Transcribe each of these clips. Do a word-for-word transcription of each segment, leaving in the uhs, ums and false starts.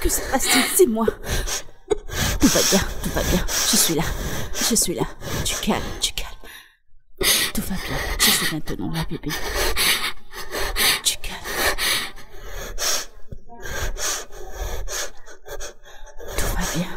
Que se passe-t-il? C'est moi. Tout va bien, tout va bien. Je suis là. Je suis là. Tu calmes, tu calmes. Tout va bien. Je suis maintenant là, bébé. Tu calmes. Tout va bien.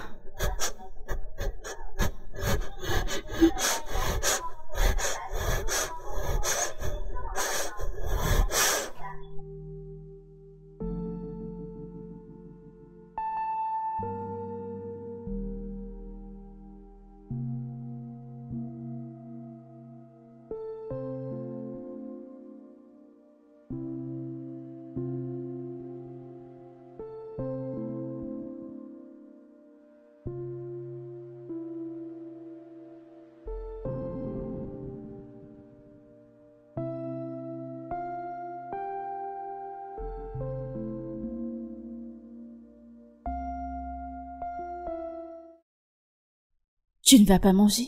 Tu ne vas pas manger?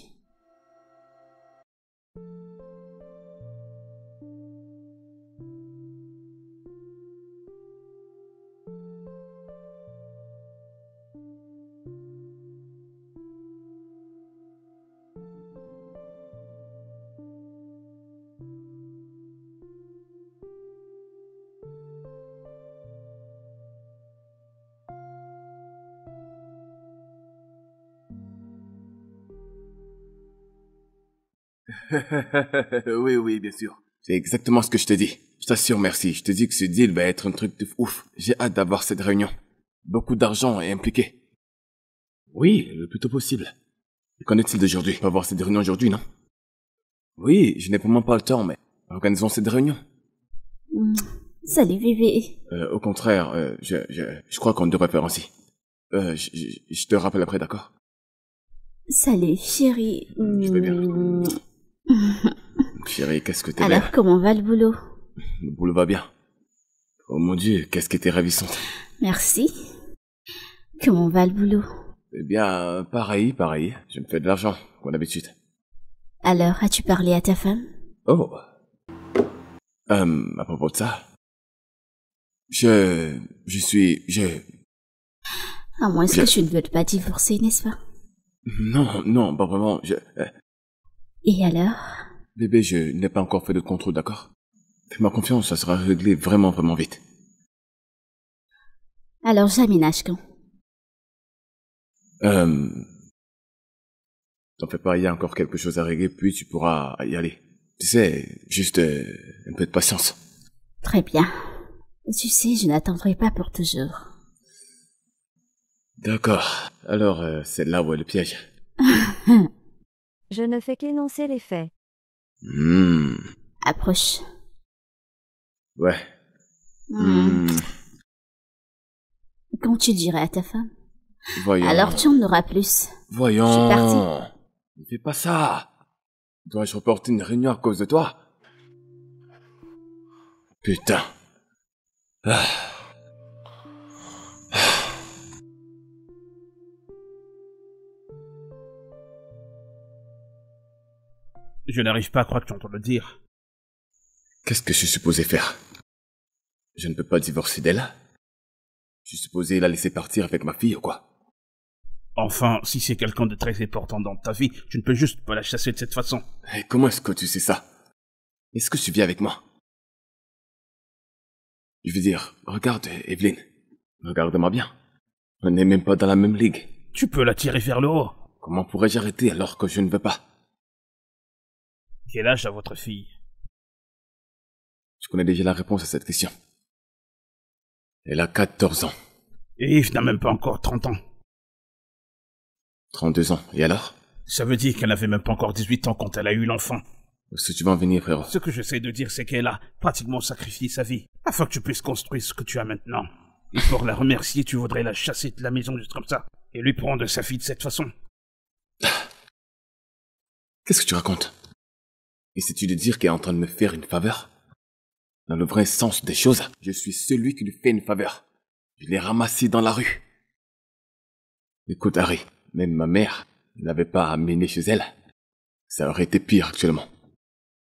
Oui, oui, bien sûr. C'est exactement ce que je te dis. Je t'assure, merci. Je te dis que ce deal va être un truc de ouf. J'ai hâte d'avoir cette réunion. Beaucoup d'argent est impliqué. Oui, le plus tôt possible. Qu'en est-il d'aujourd'hui? On va avoir cette réunion aujourd'hui, non? Oui, je n'ai vraiment pas le temps, mais organisons cette réunion. Mmh. Salut, bébé. Euh, au contraire, euh, je, je, je crois qu'on devrait faire ainsi. Euh, je, je, je te rappelle après, d'accord? Salut, chérie. Je vais bien. Mmh. Chérie, qu'est-ce que t'es Alors, belle. comment va le boulot? Le boulot va bien. Oh mon Dieu, qu'est-ce que t'es ravissante. Merci. Comment va le boulot? Eh bien, pareil, pareil. Je me fais de l'argent, comme d'habitude. Alors, as-tu parlé à ta femme? Oh. Euh, à propos de ça. Je... Je suis... Je... À moins je... que tu ne veuilles pas divorcer, n'est-ce pas? Non, non, pas vraiment. Je... Euh... Et alors? Bébé, je n'ai pas encore fait de contrôle, d'accord? Fais-moi confiance, ça sera réglé vraiment, vraiment vite. Alors, j'aménage quand? Euh... T'en fais pas, il y a encore quelque chose à régler, puis tu pourras y aller. Tu sais, juste euh, un peu de patience. Très bien. Tu sais, je n'attendrai pas pour toujours. D'accord. Alors, euh, c'est là où est le piège. Je ne fais qu'énoncer les faits. Mmh. Approche. Ouais. Mmh. Mmh. Quand tu dirais à ta femme? Voyons. Alors tu en auras plus. Voyons. Je suis partie. Ne fais pas ça. Dois-je reporter une réunion à cause de toi? Putain. Ah. Je n'arrive pas à croire que tu entends le dire. Qu'est-ce que je suis supposé faire? Je ne peux pas divorcer d'elle? Je suis supposé la laisser partir avec ma fille ou quoi? Enfin, si c'est quelqu'un de très important dans ta vie, tu ne peux juste pas la chasser de cette façon. Et comment est-ce que tu sais ça? Est-ce que tu viens avec moi? Je veux dire, regarde, Evelyne. Regarde-moi bien. On n'est même pas dans la même ligue. Tu peux la tirer vers le haut. Comment pourrais-je arrêter alors que je ne veux pas? Quel âge a votre fille? Je connais déjà la réponse à cette question. Elle a quatorze ans. Et Yves n'a même pas encore trente ans. trente-deux ans. Et alors? Ça veut dire qu'elle n'avait même pas encore dix-huit ans quand elle a eu l'enfant. Où est-ce que tu vas en venir, frérot? Ce que j'essaie de dire, c'est qu'elle a pratiquement sacrifié sa vie, afin que tu puisses construire ce que tu as maintenant. Et pour la remercier, tu voudrais la chasser de la maison juste comme ça, et lui prendre sa fille de cette façon. Qu'est-ce que tu racontes? Essaies-tu de dire qu'elle est en train de me faire une faveur? Dans le vrai sens des choses, je suis celui qui lui fait une faveur. Je l'ai ramassé dans la rue. Écoute, Harry, même ma mère ne l'avait pas amené chez elle. Ça aurait été pire actuellement.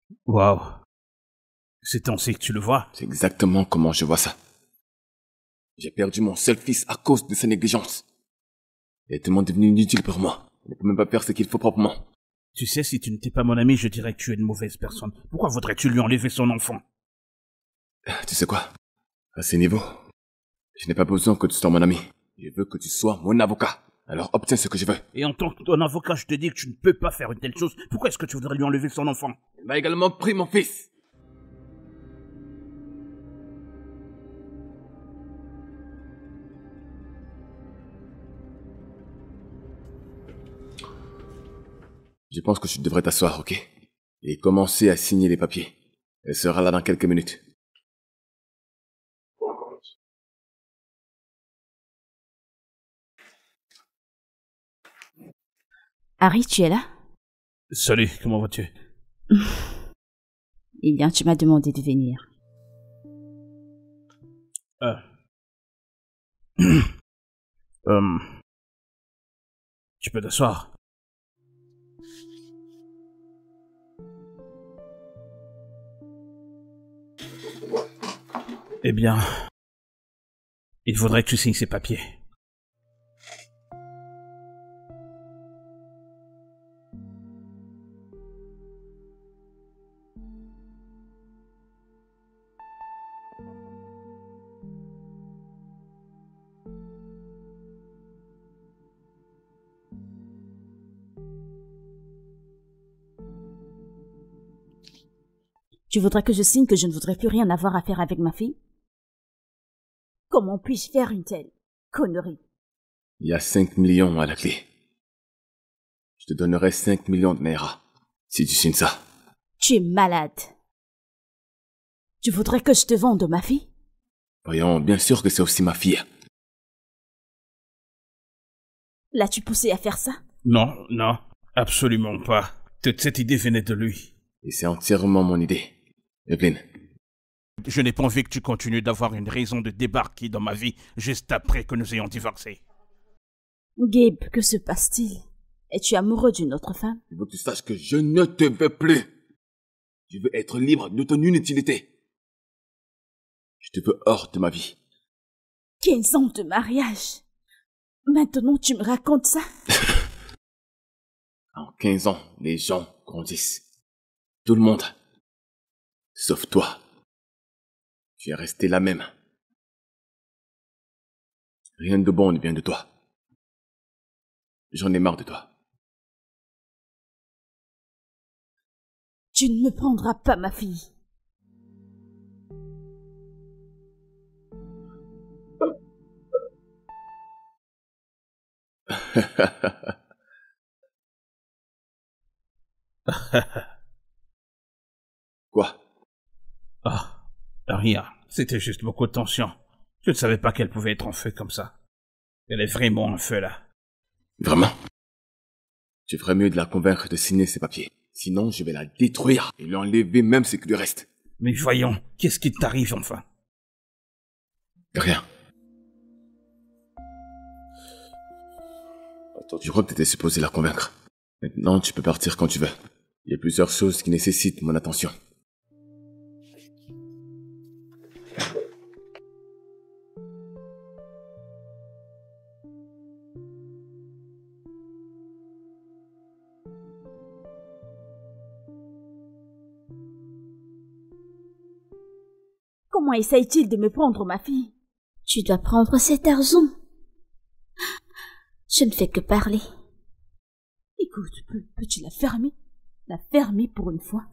Waouh. C'est ainsi que tu le vois? C'est exactement comment je vois ça. J'ai perdu mon seul fils à cause de sa négligence. Il est tellement devenu inutile pour moi. Il ne peut même pas faire ce qu'il faut proprement. Tu sais, si tu n'étais pas mon ami, je dirais que tu es une mauvaise personne. Pourquoi voudrais-tu lui enlever son enfant? Tu sais quoi? À ce niveau, je n'ai pas besoin que tu sois mon ami. Je veux que tu sois mon avocat. Alors obtiens ce que je veux. Et en tant que ton avocat, je te dis que tu ne peux pas faire une telle chose. Pourquoi est-ce que tu voudrais lui enlever son enfant? Il m'a également pris mon fils. Je pense que tu devrais t'asseoir, ok? Et commencer à signer les papiers. Elle sera là dans quelques minutes. Harry, tu es là? Salut, comment vas-tu? Eh bien, tu m'as demandé de venir. Euh. euh... Tu peux t'asseoir. Eh bien, il faudrait que tu signes ces papiers. Tu voudrais que je signe que je ne voudrais plus rien avoir à faire avec ma fille? Comment puis-je faire une telle connerie? Il y a cinq millions à la clé. Je te donnerai cinq millions de Naira si tu signes ça. Tu es malade. Tu voudrais que je te vende ma fille? Voyons, bien sûr que c'est aussi ma fille. L'as-tu poussé à faire ça? Non, non, absolument pas. Toute cette idée venait de lui. Et c'est entièrement mon idée. Evelyn. Je n'ai pas envie que tu continues d'avoir une raison de débarquer dans ma vie juste après que nous ayons divorcé. Gabe, que se passe-t-il? Es-tu amoureux d'une autre femme? Je veux que tu saches que je ne te veux plus. Je veux être libre de ton inutilité. Je te veux hors de ma vie. quinze ans de mariage. Maintenant tu me racontes ça? En quinze ans, les gens grandissent. Tout le monde. Sauf toi. Tu es resté la même. Rien de bon ne vient de toi. J'en ai marre de toi. Tu ne me prendras pas ma fille. Quoi? Ah, rien. C'était juste beaucoup de tension. Je ne savais pas qu'elle pouvait être en feu comme ça. Elle est vraiment en feu là. Vraiment? Tu ferais mieux de la convaincre de signer ces papiers. Sinon, je vais la détruire et lui enlever même ce qui lui reste. Mais voyons, qu'est-ce qui t'arrive enfin? Rien. Je crois que tu étais supposé la convaincre. Maintenant, tu peux partir quand tu veux. Il y a plusieurs choses qui nécessitent mon attention. Comment essaye-t-il de me prendre ma fille? Tu dois prendre cet argent. Je ne fais que parler. Écoute, peux, peux-tu la fermer? La fermer pour une fois?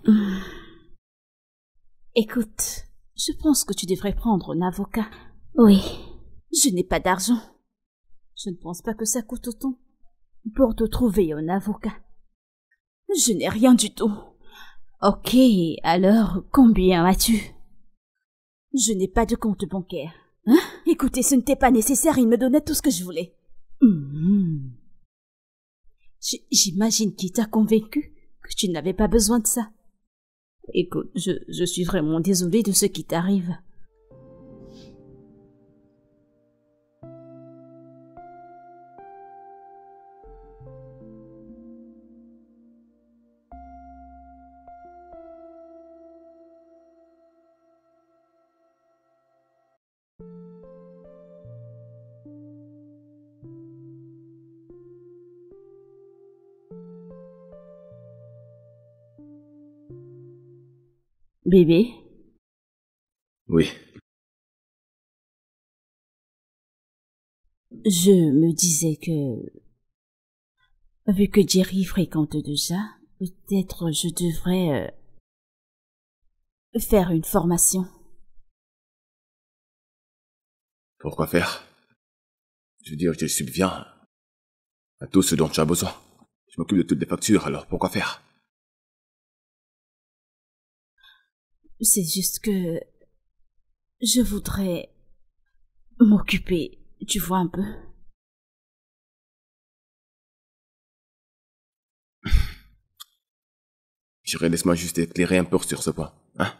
Écoute, je pense que tu devrais prendre un avocat. Oui. Je n'ai pas d'argent. Je ne pense pas que ça coûte autant pour te trouver un avocat. Je n'ai rien du tout. Ok, alors combien as-tu? Je n'ai pas de compte bancaire. Hein? Écoutez, ce n'était pas nécessaire, il me donnait tout ce que je voulais. Mmh. J'imagine qu'il t'a convaincu que tu n'avais pas besoin de ça. Écoute, je, je suis vraiment désolée de ce qui t'arrive. Bébé, Oui. je me disais que, vu que Jerry fréquente déjà, peut-être je devrais euh, faire une formation. Pourquoi faire? Je veux dire, je subviens à tout ce dont tu as besoin. Je m'occupe de toutes les factures, alors pourquoi faire? C'est juste que je voudrais m'occuper, tu vois un peu. Chérie, laisse-moi juste éclairer un peu sur ce point, hein?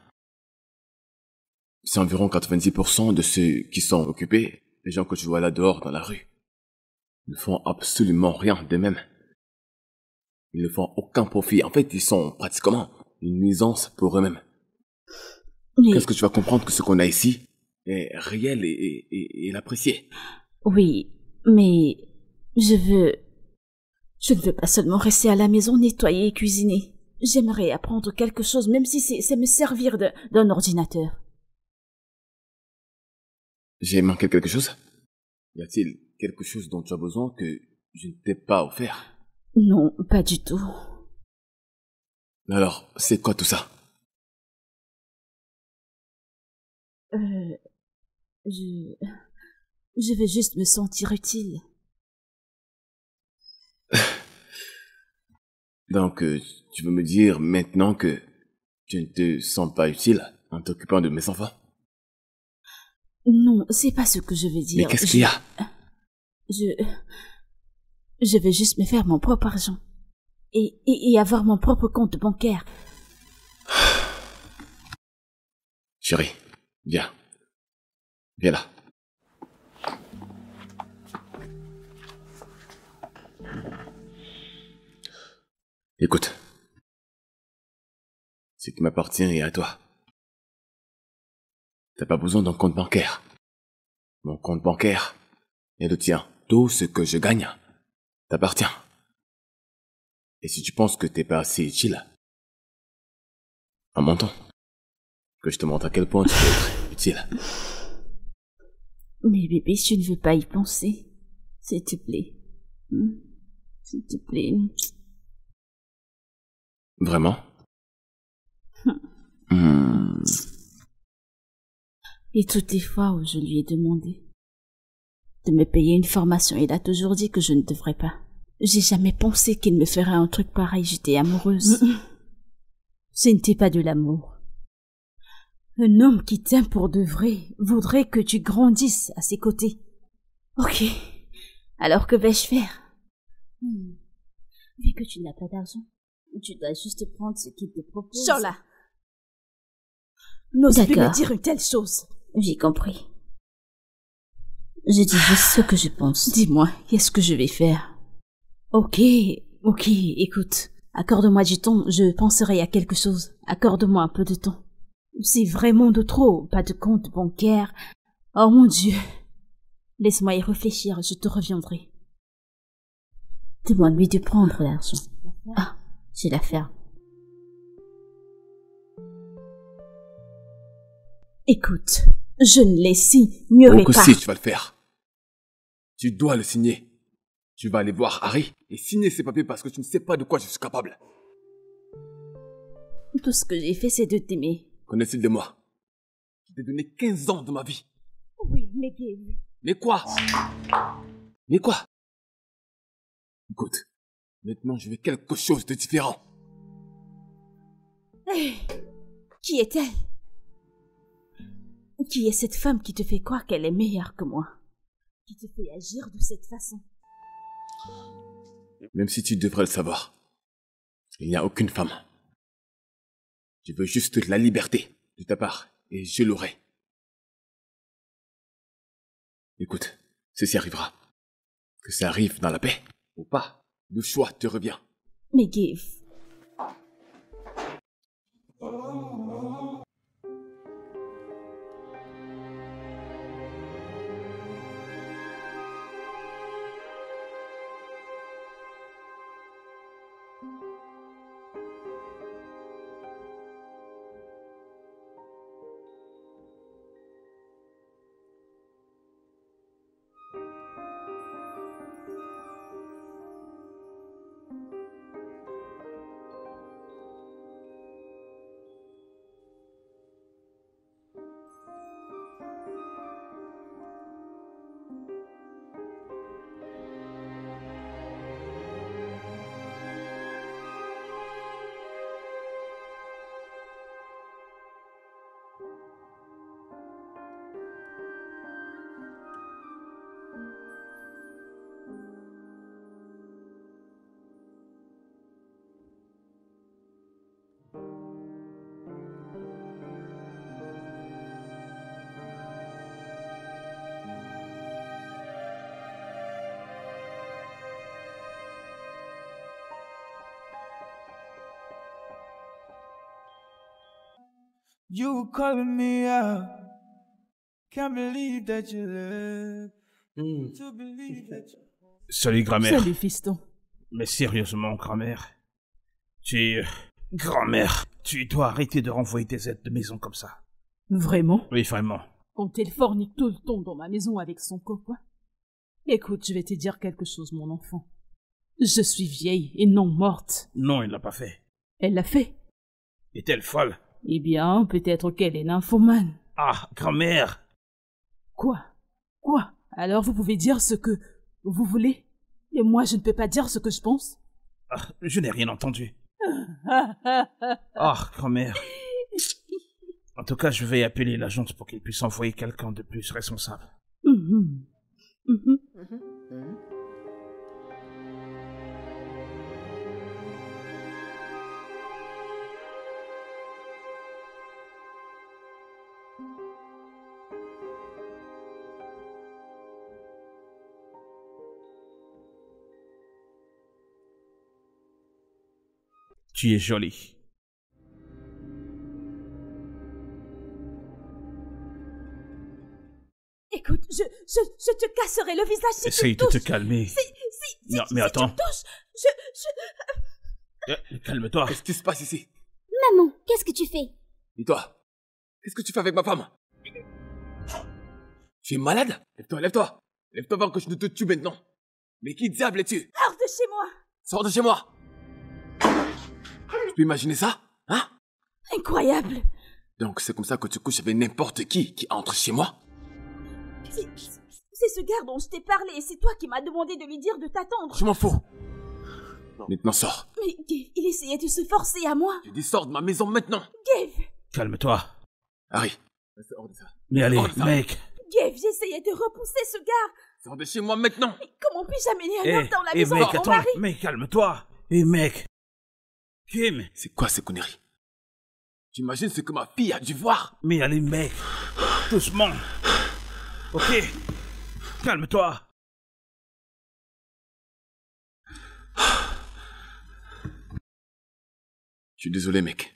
C'est environ quatre-vingt-dix pour cent de ceux qui sont occupés, les gens que tu vois là dehors dans la rue, ne font absolument rien d'eux-mêmes. Ils ne font aucun profit. En fait, ils sont pratiquement une nuisance pour eux-mêmes. Mais Qu'est-ce que tu vas comprendre que ce qu'on a ici est réel et, et, et, et l'apprécier? oui, mais je veux... Je ne veux pas seulement rester à la maison nettoyer et cuisiner. J'aimerais apprendre quelque chose, même si c'est c'est me servir de- d'un ordinateur. J'ai manqué quelque chose? Y a-t-il quelque chose dont tu as besoin que je ne t'ai pas offert? Non, pas du tout. Alors, c'est quoi tout ça? Euh, je... Je vais juste me sentir utile. Donc, euh, tu veux me dire maintenant que tu ne te sens pas utile en t'occupant de mes enfants? Non, c'est pas ce que je veux Mais dire. qu'est-ce Je- qu'il y a? Je... Je vais juste me faire mon propre argent. Et, et, et avoir mon propre compte bancaire. Chérie, viens. Viens là. Écoute. Ce qui m'appartient est à toi. T'as pas besoin d'un compte bancaire. Mon compte bancaire est le tien. Tout ce que je gagne t'appartient. Et si tu penses que t'es pas assez utile, en montant, que je te montre à quel point tu peux être utile. Mais bébé, je ne veux pas y penser. S'il te plaît. Hmm. S'il te plaît. Vraiment? Hmm. Et toutes les fois où je lui ai demandé de me payer une formation, il a toujours dit que je ne devrais pas. J'ai jamais pensé qu'il me ferait un truc pareil, j'étais amoureuse. Ce n'était pas de l'amour. Un homme qui t'aime pour de vrai voudrait que tu grandisses à ses côtés. Ok. Alors que vais-je faire? Hmm. Vu que tu n'as pas d'argent, tu dois juste prendre ce qu'il te propose. Charla, N'ose plus me D'accord. dire une telle chose. j'ai compris. Je dis juste ce que je pense. Dis-moi, qu'est-ce que je vais faire? Ok, ok, écoute. Accorde-moi du temps, je penserai à quelque chose. Accorde-moi un peu de temps. C'est vraiment de trop, pas de compte bancaire. Oh mon Dieu. Laisse-moi y réfléchir, je te reviendrai. Demande-lui de prendre l'argent. Ah, j'ai l'affaire. Écoute, je ne les signerai Oh que pas. si, tu vas le faire. Tu dois le signer. Tu vas aller voir Harry et signer ces papiers parce que tu ne sais pas de quoi je suis capable. Tout ce que j'ai fait, c'est de t'aimer. Connais-tu de moi? Je t'ai donné quinze ans de ma vie. Oui, mais Gabe. Mais quoi? Mais quoi? Écoute, maintenant je veux quelque chose de différent. Hey, qui est-elle? Qui est cette femme qui te fait croire qu'elle est meilleure que moi? Qui te fait agir de cette façon? Même si tu devrais le savoir, il n'y a aucune femme. Je veux juste la liberté de ta part et je l'aurai. Écoute, ceci arrivera. Que ça arrive dans la paix ou pas, le choix te revient. Mais Gabe. You calling me out. Can't believe that you left. Mm. To believe that you... Salut, grand-mère. Salut, fiston. Mais sérieusement, grand-mère. Tu... Grand-mère, tu dois arrêter de renvoyer tes aides de maison comme ça. Vraiment? Oui, vraiment. Quand elle fornique tout le temps dans ma maison avec son copain. Écoute, je vais te dire quelque chose, mon enfant. Je suis vieille et non morte. Non, elle l'a pas fait. Elle l'a fait. Est-elle folle? Eh bien, peut-être qu'elle est nymphomane. Ah, grand-mère! Quoi? Quoi? Alors vous pouvez dire ce que vous voulez? Et moi, je ne peux pas dire ce que je pense? Ah, je n'ai rien entendu. Ah, grand-mère. En tout cas, je vais appeler l'agence pour qu'il puisse envoyer quelqu'un de plus responsable. Mm-hmm. Mm-hmm. Mm-hmm. Tu es jolie. Écoute, je, je, je te casserai le visage si Essaye tu me de te touches. calmer. Si, si, si, Non, mais si attends. tu me touches, je, je... Eh, calme-toi. Qu'est-ce qui se passe ici? Maman, qu'est-ce que tu fais? Et toi? Qu'est-ce que tu fais avec ma femme? Tu es malade? Lève-toi, lève-toi. Lève-toi avant que je ne te tue maintenant. Mais qui diable es-tu? Hors de chez moi! Sors de chez moi! Tu peux imaginer ça? Hein? Incroyable! Donc c'est comme ça que tu couches avec n'importe qui qui entre chez moi? C'est c'est ce gars dont je t'ai parlé et c'est toi qui m'as demandé de lui dire de t'attendre. Je m'en fous. Maintenant sors. Mais Gabe, il essayait de se forcer à moi. Je dis sors de ma maison maintenant. Gabe! Calme-toi. Harry, reste hors de ça. Mais allez, Hors de ça. mec. Gabe, j'essayais de repousser ce gars. Sors de chez moi maintenant. Mais comment puis-je amener un Eh, homme dans la eh, maison mec, de mon attends. mari? Mais calme-toi. Eh, mec. Kim. C'est quoi ces conneries? Tu imagines ce que ma fille a dû voir? Mais allez, mec. Doucement. Ok. Calme-toi. Je suis désolé, mec.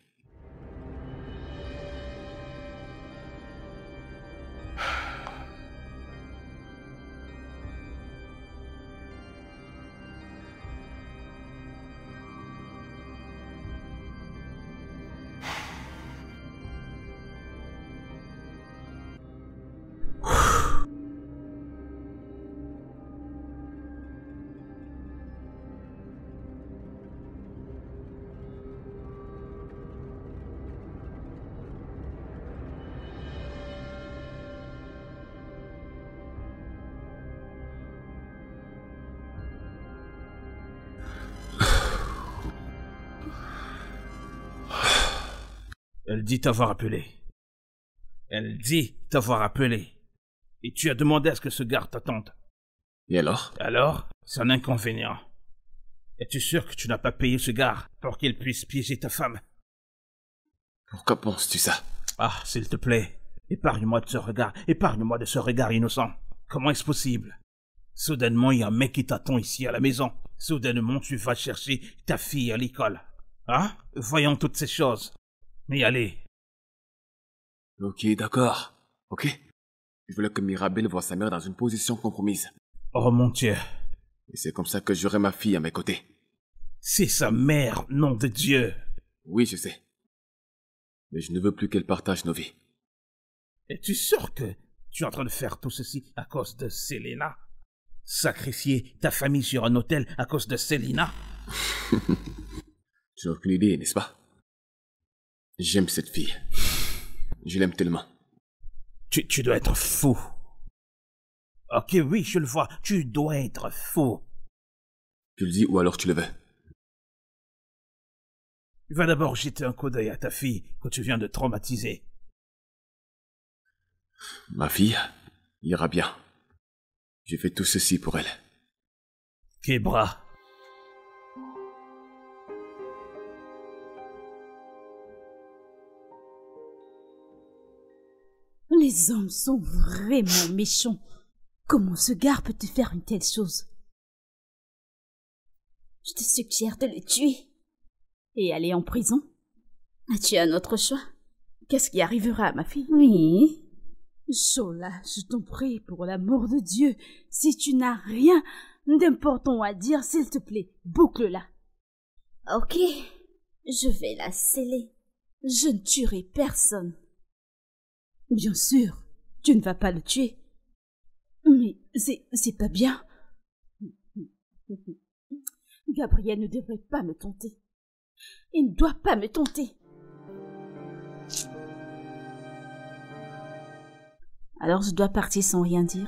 Elle dit t'avoir appelé. Elle dit t'avoir appelé. Et tu as demandé à ce que ce garde t'attende. Et alors? Alors, c'est un inconvénient. Es-tu sûr que tu n'as pas payé ce garde pour qu'il puisse piéger ta femme? Pourquoi penses-tu ça? Ah, s'il te plaît, épargne-moi de ce regard, épargne-moi de ce regard innocent. Comment est-ce possible? Soudainement, il y a un mec qui t'attend ici à la maison. Soudainement, tu vas chercher ta fille à l'école. Hein? Voyons toutes ces choses. Mais allez. Ok, d'accord. Ok. Je voulais que Mirabelle voie sa mère dans une position compromise. Oh mon Dieu. Et c'est comme ça que j'aurai ma fille à mes côtés. C'est sa mère, nom de Dieu. Oui, je sais. Mais je ne veux plus qu'elle partage nos vies. Es-tu sûr que tu es en train de faire tout ceci à cause de Selena? Sacrifier ta famille sur un hôtel à cause de Selena? Tu n'as aucune idée, n'est-ce pas? J'aime cette fille. Je l'aime tellement. Tu, tu dois être fou. Ok, oui, je le vois. Tu dois être fou. Tu le dis ou alors tu le veux? Va d'abord jeter un coup d'œil à ta fille que tu viens de traumatiser. Ma fille ira bien. J'ai fait tout ceci pour elle. Kebra. Les hommes sont vraiment méchants. Comment ce gars peut te faire une telle chose? Je te suggère de le tuer. Et aller en prison? As-tu un autre choix? qu'est-ce qui arrivera à ma fille? Oui. Chola, je t'en prie, pour l'amour de Dieu, si tu n'as rien d'important à dire, s'il te plaît, boucle-la. Ok, je vais la sceller. Je ne tuerai personne. Bien sûr, tu ne vas pas le tuer. Mais c'est, c'est pas bien. Gabriel ne devrait pas me tenter. Il ne doit pas me tenter. Alors je dois partir sans rien dire.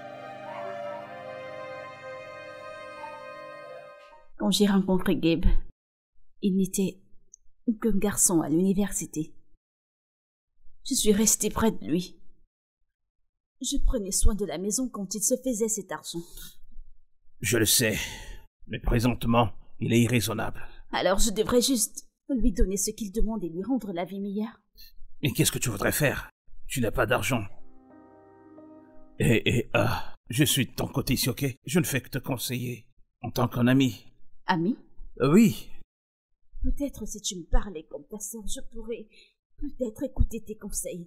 Quand j'ai rencontré Gabe, il n'était qu'un garçon à l'université. Je suis restée près de lui. Je prenais soin de la maison quand il se faisait cet argent. Je le sais, mais présentement, il est irraisonnable. Alors je devrais juste lui donner ce qu'il demande et lui rendre la vie meilleure. Mais qu'est-ce que tu voudrais faire? Tu n'as pas d'argent. Et, et, ah, je suis de ton côté ici, ok? Je ne fais que te conseiller, en tant qu'un ami. Ami? Euh, oui. Peut-être si tu me parlais comme ta sœur, je pourrais peut-être écouter tes conseils.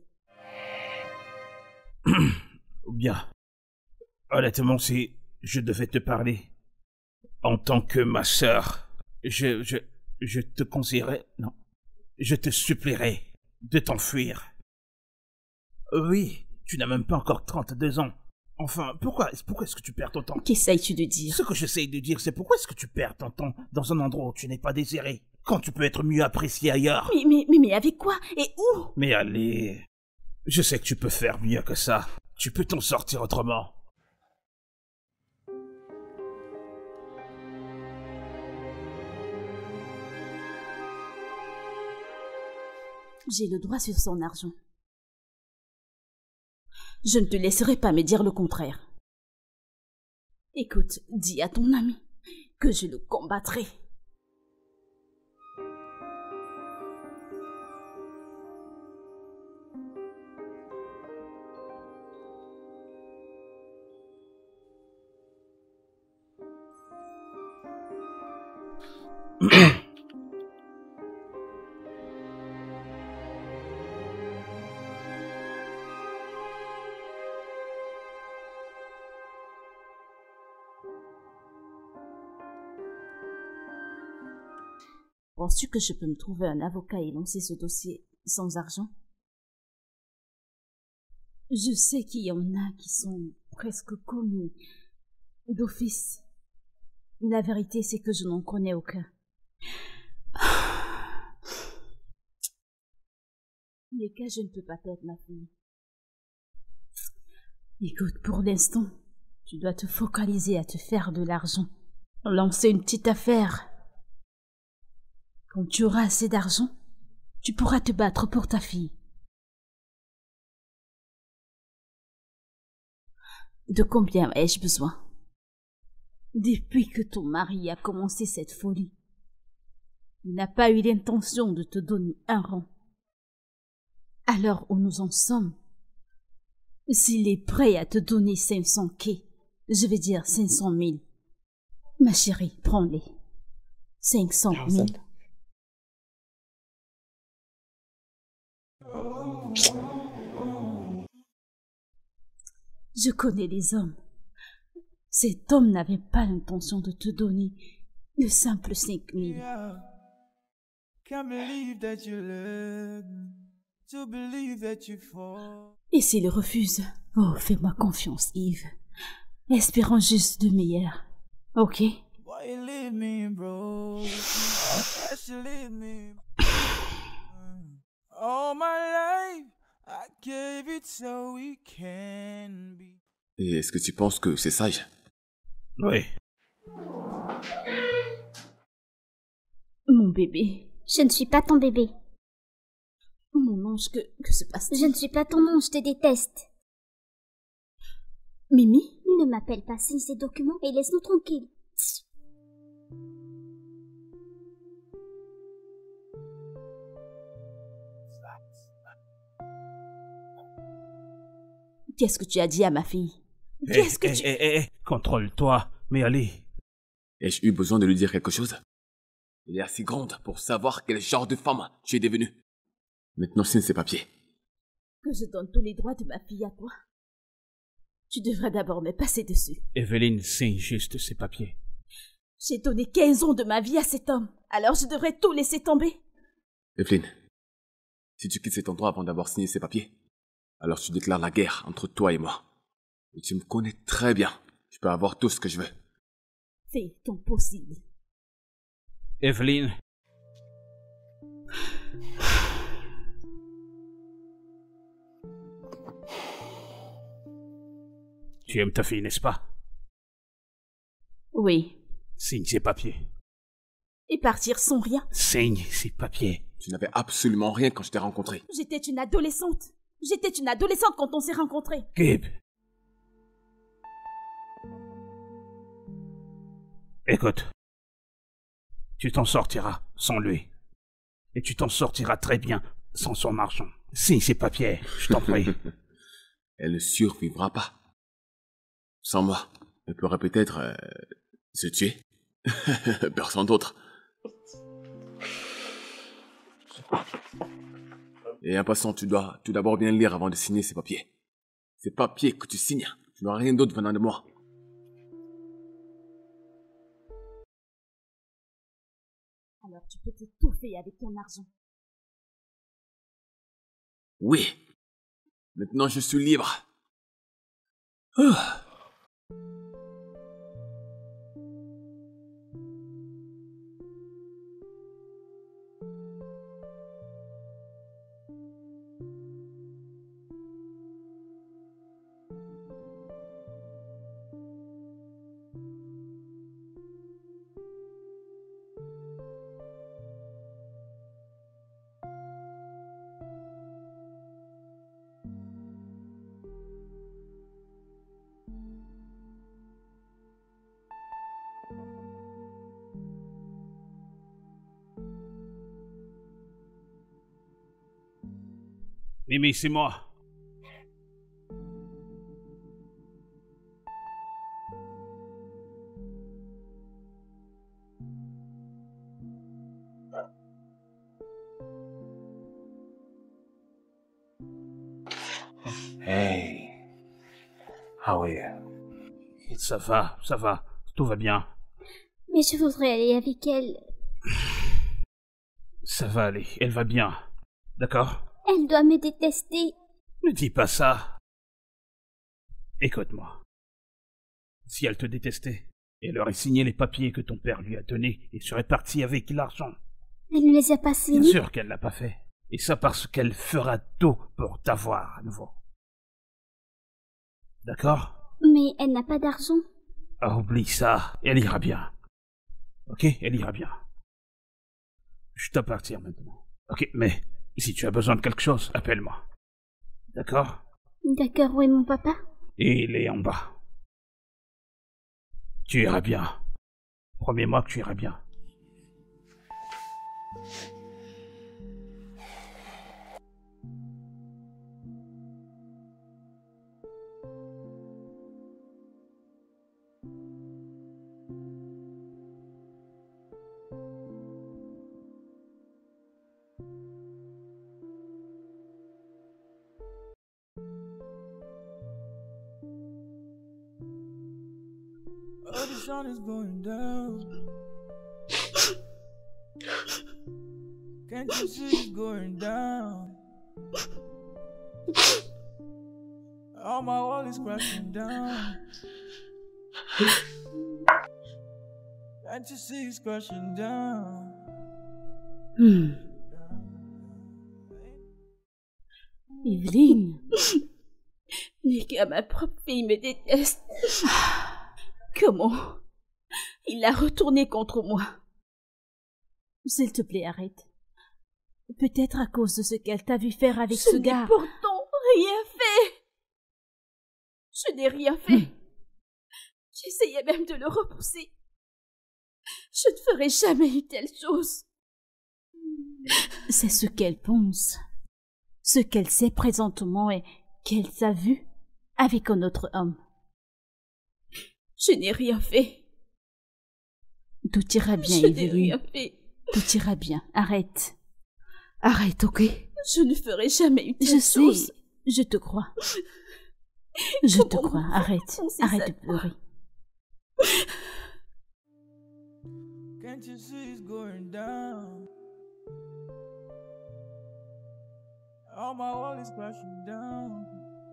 Ou bien, honnêtement, si je devais te parler en tant que ma sœur, je, je, je te conseillerais, non, je te supplierais de t'enfuir. Oui, tu n'as même pas encore trente-deux ans. Enfin, pourquoi, pourquoi est-ce que tu perds ton temps? Qu'essayes-tu de dire? Ce que j'essaye de dire, c'est pourquoi est-ce que tu perds ton temps dans un endroit où tu n'es pas désiré, quand tu peux être mieux apprécié ailleurs? Mais, mais, mais, mais avec quoi? Et où? Mais allez, je sais que tu peux faire mieux que ça. Tu peux t'en sortir autrement. J'ai le droit sur son argent. Je ne te laisserai pas me dire le contraire. Écoute, dis à ton ami que je le combattrai. Penses-tu que je peux me trouver un avocat et lancer ce dossier sans argent? Je sais qu'il y en a qui sont presque connus d'office. La vérité, c'est que je n'en connais aucun. Les cas, je ne peux pas perdre ma fille. Écoute, pour l'instant, tu dois te focaliser à te faire de l'argent. Lancer une petite affaire. Quand tu auras assez d'argent, tu pourras te battre pour ta fille. De combien ai-je besoin? Depuis que ton mari a commencé cette folie, il n'a pas eu l'intention de te donner un rang. Alors où nous en sommes, s'il est prêt à te donner cinq cents quais, je vais dire cinq cent mille. Ma chérie, prends-les. cinq cent mille. Je connais les hommes. Cet homme n'avait pas l'intention de te donner le simple cinq mille. Et s'il refuse, oh, fais-moi confiance, Yves. Espérons juste de meilleur. Ok? Et est-ce que tu penses que c'est sage? Oui. Mon bébé. Je ne suis pas ton bébé. Mon ange, que, que se passe-t-il? Je ne suis pas ton ange, je te déteste. Mimi? Ne m'appelle pas, signe ces documents et laisse-nous tranquilles. Qu'est-ce que tu as dit à ma fille? Qu'est-ce que eh, tu... Eh, eh, eh, contrôle-toi, mais allez. Ai-je eu besoin de lui dire quelque chose? Elle est assez grande pour savoir quel genre de femme tu es devenue. Maintenant, signe ces papiers. Que je donne tous les droits de ma fille à toi. Tu devrais d'abord me passer dessus. Evelyne, signe juste ces papiers. J'ai donné quinze ans de ma vie à cet homme, alors je devrais tout laisser tomber. Evelyne, si tu quittes cet endroit avant d'avoir signé ces papiers, alors tu déclares la guerre entre toi et moi. Et tu me connais très bien. Je peux avoir tout ce que je veux. Fais ton possible. Evelyne. Tu aimes ta fille, n'est-ce pas? Oui. Signe ces papiers. Et partir sans rien. Signe ces papiers. Tu n'avais absolument rien quand je t'ai rencontré. J'étais une adolescente. J'étais une adolescente quand on s'est rencontrés. Gabe. Écoute. Tu t'en sortiras sans lui. Et tu t'en sortiras très bien sans son argent. Signe ces papiers, je t'en prie. Elle ne survivra pas. Sans moi, elle pourrait peut-être euh, se tuer. Personne d'autre. Et en passant, tu dois tout d'abord bien lire avant de signer ces papiers. Ces papiers que tu signes, tu n'auras rien d'autre venant de moi. Alors tu peux t'étouffer avec ton argent. Oui. Maintenant, je suis libre. Ah. Mimi, c'est moi. Hey, how are you? Ça va, ça va, tout va bien. Mais je voudrais aller avec elle. Ça va aller, elle va bien. D'accord? Elle doit me détester. Ne dis pas ça. Écoute-moi. Si elle te détestait, elle aurait signé les papiers que ton père lui a donnés et serait partie avec l'argent. Elle ne les a pas Bien signés. sûr qu'elle l'a pas fait. Et ça parce qu'elle fera tout pour t'avoir à nouveau. D'accord? Mais elle n'a pas d'argent. Ah, oublie ça. Elle ira bien. Ok? Elle ira bien. Je dois partir maintenant. Ok, mais si tu as besoin de quelque chose, appelle-moi. D'accord? D'accord, où est mon papa? Et il est en bas. Tu iras bien. Promets-moi que tu iras bien. Oh, the sun is going down. Can't you see it's going down? Oh, my wall is crashing down. Can't you see it's crashing down? Hmm. Evelyne. Nika, ma propre fille me déteste. Comment? Il l'a retourné contre moi. S'il te plaît, arrête. Peut-être à cause de ce qu'elle t'a vu faire avec ce gars. Je n'ai pourtant rien fait. Je n'ai rien fait. J'essayais même de le repousser. Je ne ferai jamais une telle chose. C'est ce qu'elle pense. Ce qu'elle sait présentement et qu'elle t'a vu avec un autre homme. Je n'ai rien fait. Tout ira bien, Je Evelyne. n'ai rien fait. Tout ira bien. Arrête. Arrête, ok? Je ne ferai jamais une telle Je chose. sais, je te crois. Je te Comment crois, on arrête, penser arrête ça de pleurer. Can't you see it's going down? All my world is crashing down.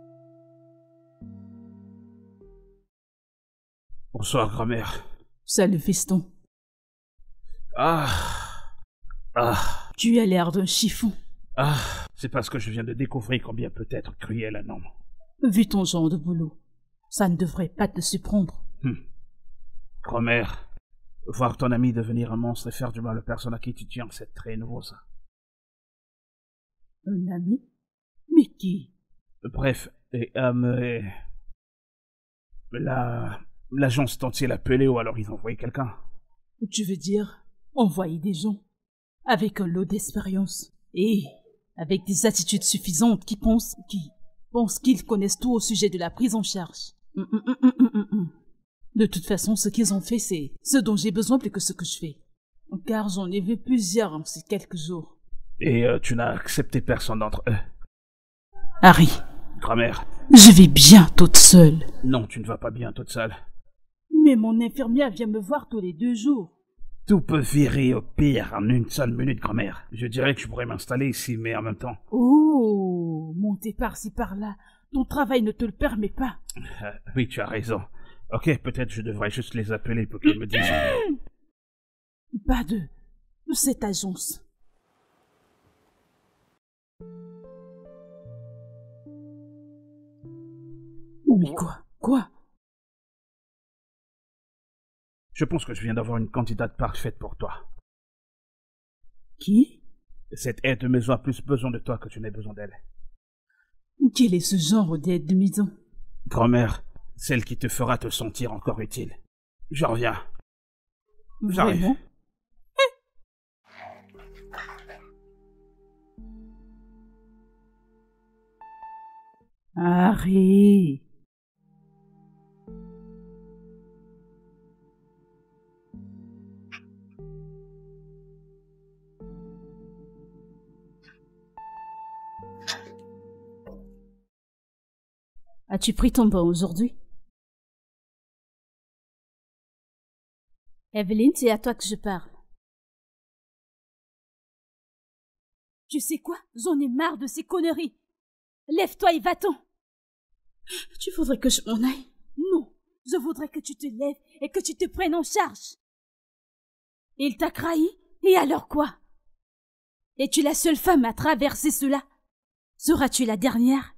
Bonsoir, grand-mère. Salut, fiston. Ah. Ah. Tu as l'air d'un chiffon. Ah. C'est parce que je viens de découvrir combien peut être cruel un homme. Vu ton genre de boulot, ça ne devrait pas te surprendre. Hum. Grand-mère, voir ton ami devenir un monstre et faire du mal aux personnes à qui tu tiens, c'est très nouveau, ça. Un ami? Mais qui? Bref, et, euh, et... La... L'agence tente-t-il appelé ou alors ils ont envoyé quelqu'un? Tu veux dire envoyer des gens avec un lot d'expérience et avec des attitudes suffisantes qui pensent qui pensent qu'ils connaissent tout au sujet de la prise en charge. Hum, hum, hum, hum, hum, hum. De toute façon, ce qu'ils ont fait, c'est ce dont j'ai besoin plus que ce que je fais. Car j'en ai vu plusieurs en ces quelques jours. Et euh, tu n'as accepté personne d'entre eux? Harry, Grand-mère. je vais bien toute seule. Non, tu ne vas pas bien toute seule. Mais mon infirmière vient me voir tous les deux jours. Tout peut virer au pire en une seule minute, grand-mère. Je dirais que je pourrais m'installer ici, mais en même temps... Oh, monter par-ci par-là. Ton travail ne te le permet pas. Euh, oui, tu as raison. Ok, peut-être je devrais juste les appeler pour qu'ils me disent... Pas de cette agence. Mais quoi? Quoi? Je pense que je viens d'avoir une candidate parfaite pour toi. Qui? Cette aide de maison a plus besoin de toi que tu n'aies besoin d'elle. Quel est ce genre d'aide de maison? Grand-mère, celle qui te fera te sentir encore utile. Je reviens. J'arrive. Vraiment? Harry. As-tu pris ton bain aujourd'hui? Evelyne, c'est à toi que je parle. Tu sais quoi? J'en ai marre de ces conneries. Lève-toi et va-t'en. Tu voudrais que je m'en aille? Non, je voudrais que tu te lèves et que tu te prennes en charge. Il t'a trahi, et alors quoi? Es-tu la seule femme à traverser cela? Seras-tu la dernière?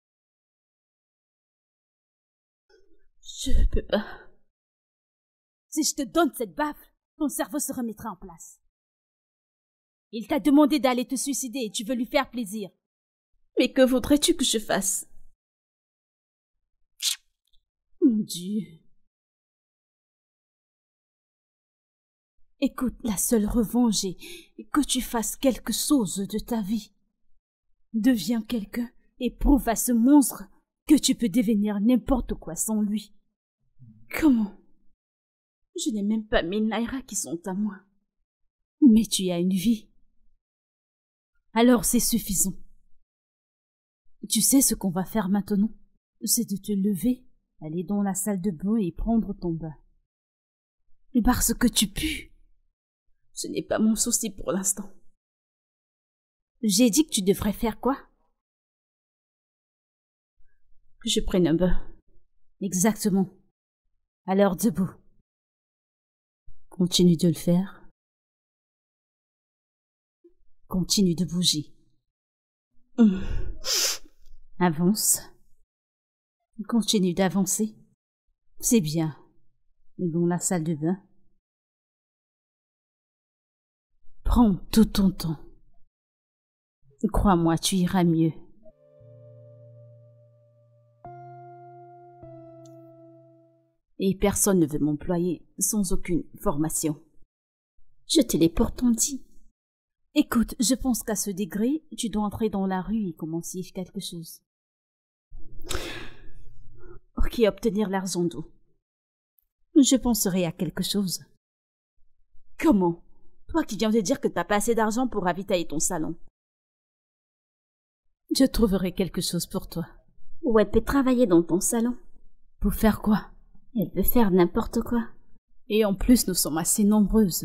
Je ne peux pas. Si je te donne cette baffe, ton cerveau se remettra en place. Il t'a demandé d'aller te suicider et tu veux lui faire plaisir. Mais que voudrais-tu que je fasse? Mon Dieu. Écoute, la seule revanche est que tu fasses quelque chose de ta vie. Deviens quelqu'un et prouve à ce monstre que tu peux devenir n'importe quoi sans lui. Comment? Je n'ai même pas mes Naira qui sont à moi. Mais tu as une vie. Alors c'est suffisant. Tu sais ce qu'on va faire maintenant? C'est de te lever, aller dans la salle de bain et prendre ton bain. Parce que tu pues. Ce n'est pas mon souci pour l'instant. J'ai dit que tu devrais faire quoi? Que je prenne un bain. Exactement. Alors debout. Continue de le faire. Continue de bouger. Hum. Avance. Continue d'avancer. C'est bien. Dans la salle de bain. Prends tout ton temps. Crois-moi, tu iras mieux. Et personne ne veut m'employer sans aucune formation. Je te l'ai pourtant dit. Écoute, je pense qu'à ce degré, tu dois entrer dans la rue et commencer quelque chose. Ok, obtenir l'argent d'où? Je penserai à quelque chose. Comment? Toi qui viens de dire que t'as pas assez d'argent pour ravitailler ton salon. Je trouverai quelque chose pour toi. Ou elle peut travailler dans ton salon. Pour faire quoi? Elle peut faire n'importe quoi. Et en plus, nous sommes assez nombreuses.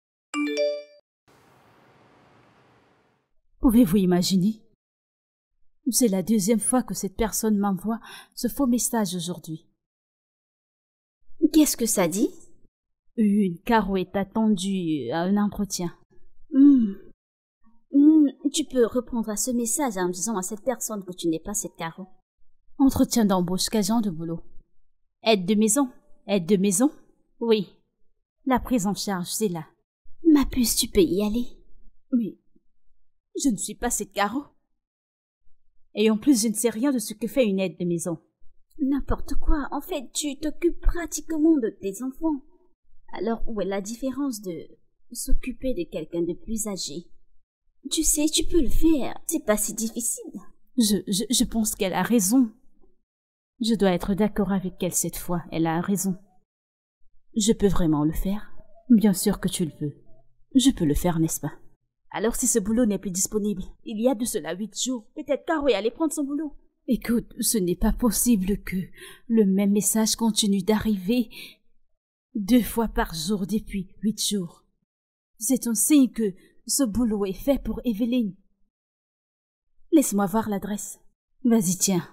Pouvez-vous imaginer? C'est la deuxième fois que cette personne m'envoie ce faux message aujourd'hui. Qu'est-ce que ça dit? Une Caro est attendue à un entretien. Hmm. Hmm, tu peux répondre à ce message en disant à cette personne que tu n'es pas cette Caro. Entretien d'embauche, qu'agent de boulot. Aide de maison. Aide de maison? Oui. La prise en charge, c'est là. Ma puce, tu peux y aller. Mais je ne suis pas cette Caro. Et en plus, je ne sais rien de ce que fait une aide de maison. N'importe quoi. En fait, tu t'occupes pratiquement de tes enfants. Alors, où est la différence de s'occuper de quelqu'un de plus âgé? Tu sais, tu peux le faire. C'est pas si difficile. Je, je, je pense qu'elle a raison. Je dois être d'accord avec elle cette fois. Elle a raison. Je peux vraiment le faire? Bien sûr que tu le peux. Je peux le faire, n'est-ce pas? Alors si ce boulot n'est plus disponible, il y a de cela huit jours, peut-être Caro est allée prendre son boulot. Écoute, ce n'est pas possible que le même message continue d'arriver deux fois par jour depuis huit jours. C'est un signe que ce boulot est fait pour Evelyne. Laisse-moi voir l'adresse. Vas-y, tiens.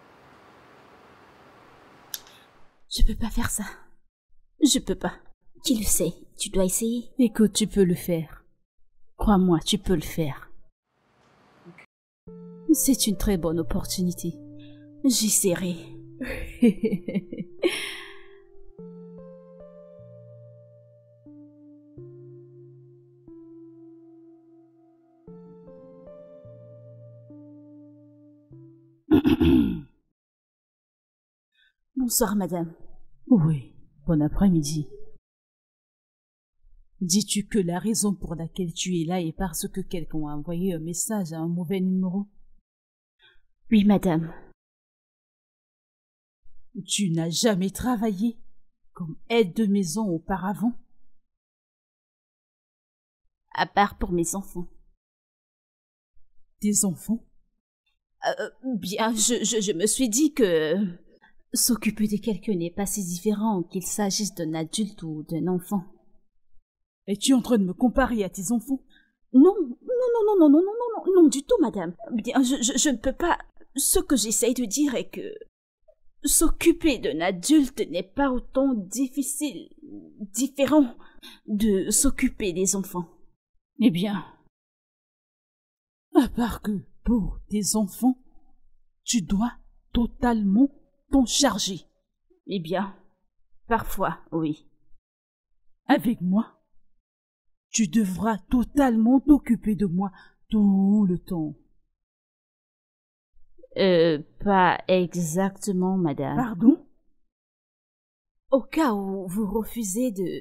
Je peux pas faire ça. Je peux pas. Tu le sais, tu dois essayer. Écoute, tu peux le faire. Crois-moi, tu peux le faire. C'est une très bonne opportunité. J'essaierai. Bonsoir, madame. Oui, bon après-midi. Dis-tu que la raison pour laquelle tu es là est parce que quelqu'un a envoyé un message à un mauvais numéro? Oui, madame. Tu n'as jamais travaillé comme aide de maison auparavant? À part pour mes enfants. Tes enfants? Euh, bien, je, je, je me suis dit que s'occuper de quelqu'un n'est pas si différent qu'il s'agisse d'un adulte ou d'un enfant. Es-tu en train de me comparer à tes enfants? Non, non, non, non, non, non, non, non, non, non, du tout, madame. Bien, je, je, je ne peux pas... Ce que j'essaye de dire est que s'occuper d'un adulte n'est pas autant difficile, différent de s'occuper des enfants. Eh bien, à part que pour tes enfants, tu dois totalement t'en charger. Eh bien, parfois, oui. Avec moi, tu devras totalement t'occuper de moi tout le temps. Euh, pas exactement, madame. Pardon? Au cas où vous refusez de...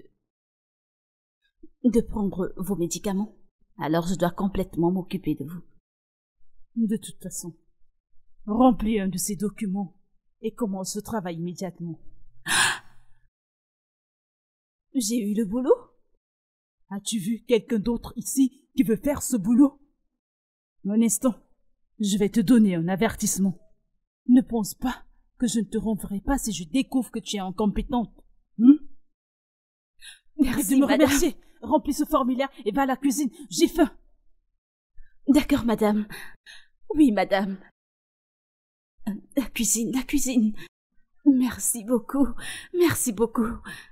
de prendre vos médicaments, alors je dois complètement m'occuper de vous. De toute façon, remplis un de ces documents et commence ce travail immédiatement. J'ai eu le boulot? As-tu vu quelqu'un d'autre ici qui veut faire ce boulot? Un instant, je vais te donner un avertissement. Ne pense pas que je ne te renverrai pas si je découvre que tu es incompétente. Hum? Arrête de me madame. remercier. Remplis ce formulaire et va à la cuisine. J'ai faim. D'accord, madame. Oui, madame. La cuisine, la cuisine. Merci beaucoup. Merci beaucoup.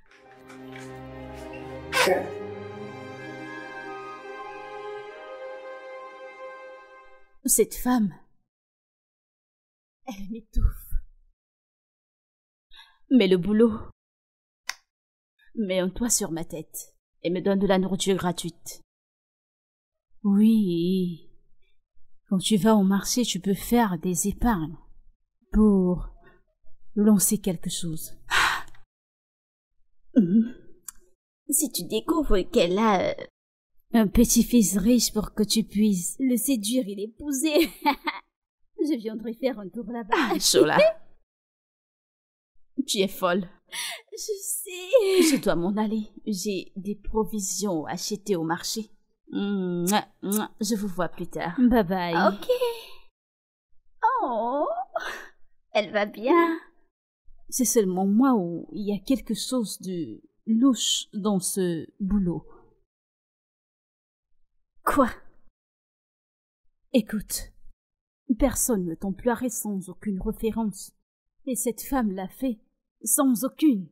Cette femme, elle m'étouffe. Mais le boulot met un toit sur ma tête et me donne de la nourriture gratuite. Oui, quand tu vas au marché, tu peux faire des épargnes pour lancer quelque chose. Si tu découvres qu'elle a... euh, Un petit-fils riche pour que tu puisses le séduire et l'épouser. Je viendrai faire un tour là-bas. Ah, Chola. Tu es folle. Je sais. Je dois m'en aller. J'ai des provisions achetées au marché. Mouah, mouah. Je vous vois plus tard. Bye bye. Ok. Oh, elle va bien. C'est seulement moi où il y a quelque chose de louche dans ce boulot. Quoi? Écoute, personne ne t'en pleurait sans aucune référence. Et cette femme l'a fait sans aucune.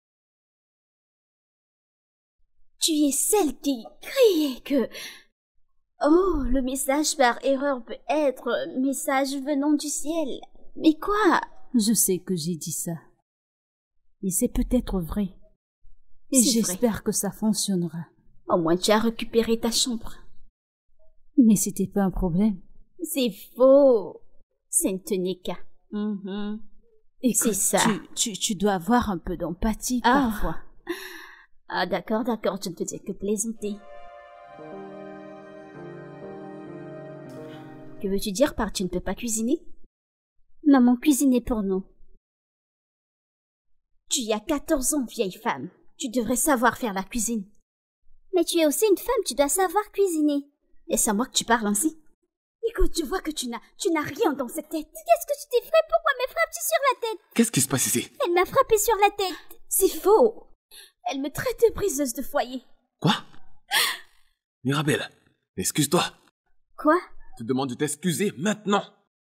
Tu es celle qui criait que... Oh, le message par erreur peut être message venant du ciel. Mais quoi? Je sais que j'ai dit ça. Mais c'est peut-être vrai. Et j'espère que ça fonctionnera. Au moins tu as récupéré ta chambre. Mais c'était pas un problème. C'est faux. Ce ne tenait qu'à. Mm-hmm. C'est ça. Tu, tu, tu dois avoir un peu d'empathie ah. parfois. Ah d'accord, d'accord, je ne faisais que plaisanter. Que veux-tu dire par tu ne peux pas cuisiner? Maman cuisinait pour nous. Tu y as quatorze ans, vieille femme. Tu devrais savoir faire la cuisine. Mais tu es aussi une femme, tu dois savoir cuisiner. Est-ce à moi que tu parles ainsi? Écoute, je vois que tu n'as, tu n'as rien dans cette tête. Qu'est-ce que tu t'es fait? Pourquoi me frappes-tu sur la tête? Qu'est-ce qui se passe ici? Elle m'a frappé sur la tête. C'est faux. Elle me traite de briseuse de foyer. Quoi? Mirabelle, excuse-toi. Quoi? Je te demande de t'excuser maintenant.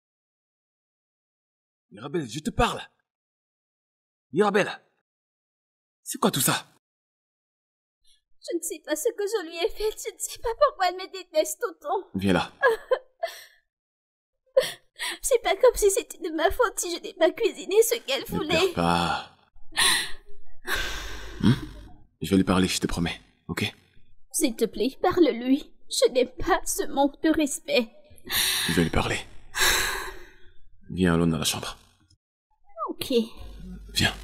Mirabelle, je te parle. Mirabelle, c'est quoi tout ça? Je ne sais pas ce que je lui ai fait. Je ne sais pas pourquoi elle me déteste autant. Viens là. C'est pas comme si c'était de ma faute si je n'ai pas cuisiné ce qu'elle voulait. Ne pleure pas. hmm? Je vais lui parler, je te promets, ok? S'il te plaît, parle-lui. Je n'aime pas ce manque de respect. Je vais lui parler. Viens, allons dans la chambre. Ok. Viens.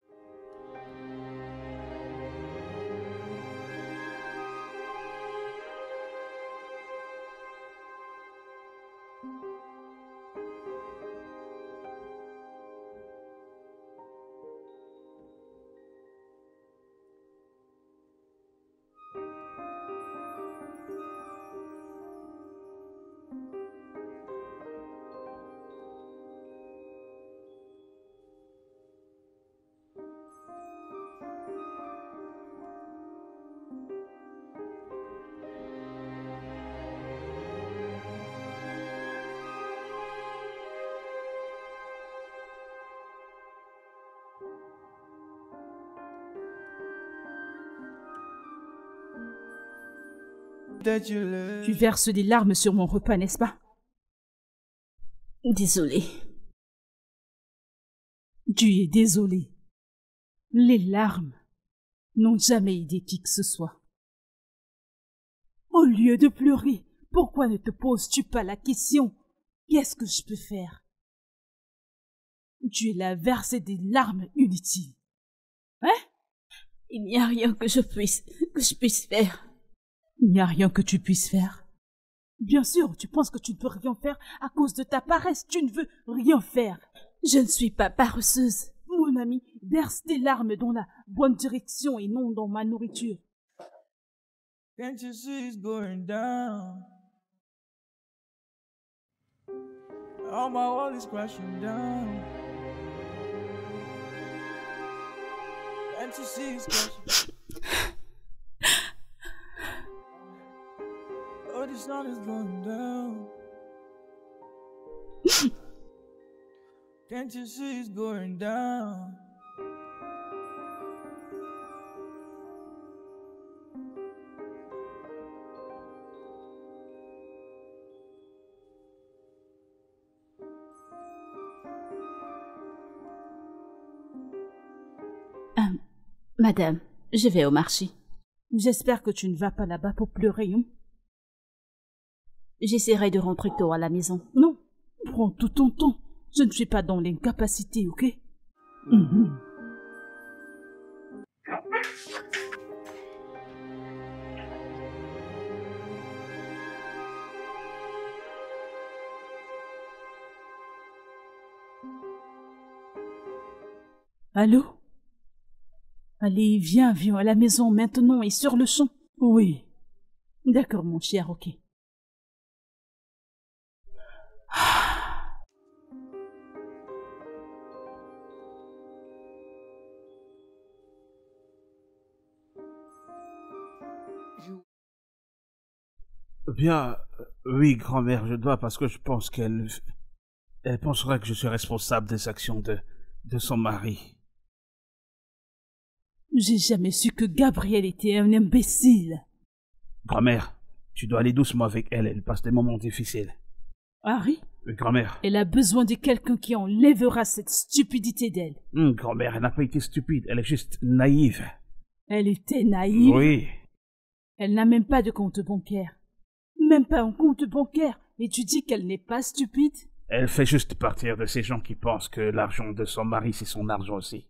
Tu verses des larmes sur mon repas, n'est-ce pas? Désolé. Tu es désolé. Les larmes n'ont jamais aidé qui que ce soit. Au lieu de pleurer, pourquoi ne te poses-tu pas la question? Qu'est-ce que je peux faire? Tu es là à verser des larmes inutiles. Hein? Il n'y a rien que je puisse, que je puisse faire. Il n'y a rien que tu puisses faire. Bien sûr, tu penses que tu ne peux rien faire à cause de ta paresse. Tu ne veux rien faire. Je ne suis pas paresseuse. Mon ami, verse tes larmes dans la bonne direction et non dans ma nourriture. Can't you see it's going down? All my world is crashing down. Can't you see it's crashing? Oh, the sun is going down. Can't you see it's going down? Euh, madame, je vais au marché. J'espère que tu ne vas pas là-bas pour pleurer, hein? J'essaierai de rentrer tôt à la maison. Non, prends tout ton temps. Je ne suis pas dans l'incapacité, ok? Mm-hmm. Allô? Allez, viens, viens à la maison maintenant et sur le champ. Oui. D'accord, mon cher, ok. Bien, euh, oui, grand-mère, je dois parce que je pense qu'elle... Elle pensera que je suis responsable des actions de, de son mari. J'ai jamais su que Gabriel était un imbécile. Grand-mère, tu dois aller doucement avec elle, elle passe des moments difficiles. Harry, Oui, grand-mère. elle a besoin de quelqu'un qui enlèvera cette stupidité d'elle. Hum, grand-mère, elle n'a pas été stupide, elle est juste naïve. Elle était naïve. Oui. Elle n'a même pas de compte bancaire. Même pas un compte bancaire. Et tu dis qu'elle n'est pas stupide? Elle fait juste partir de ces gens qui pensent que l'argent de son mari, c'est son argent aussi.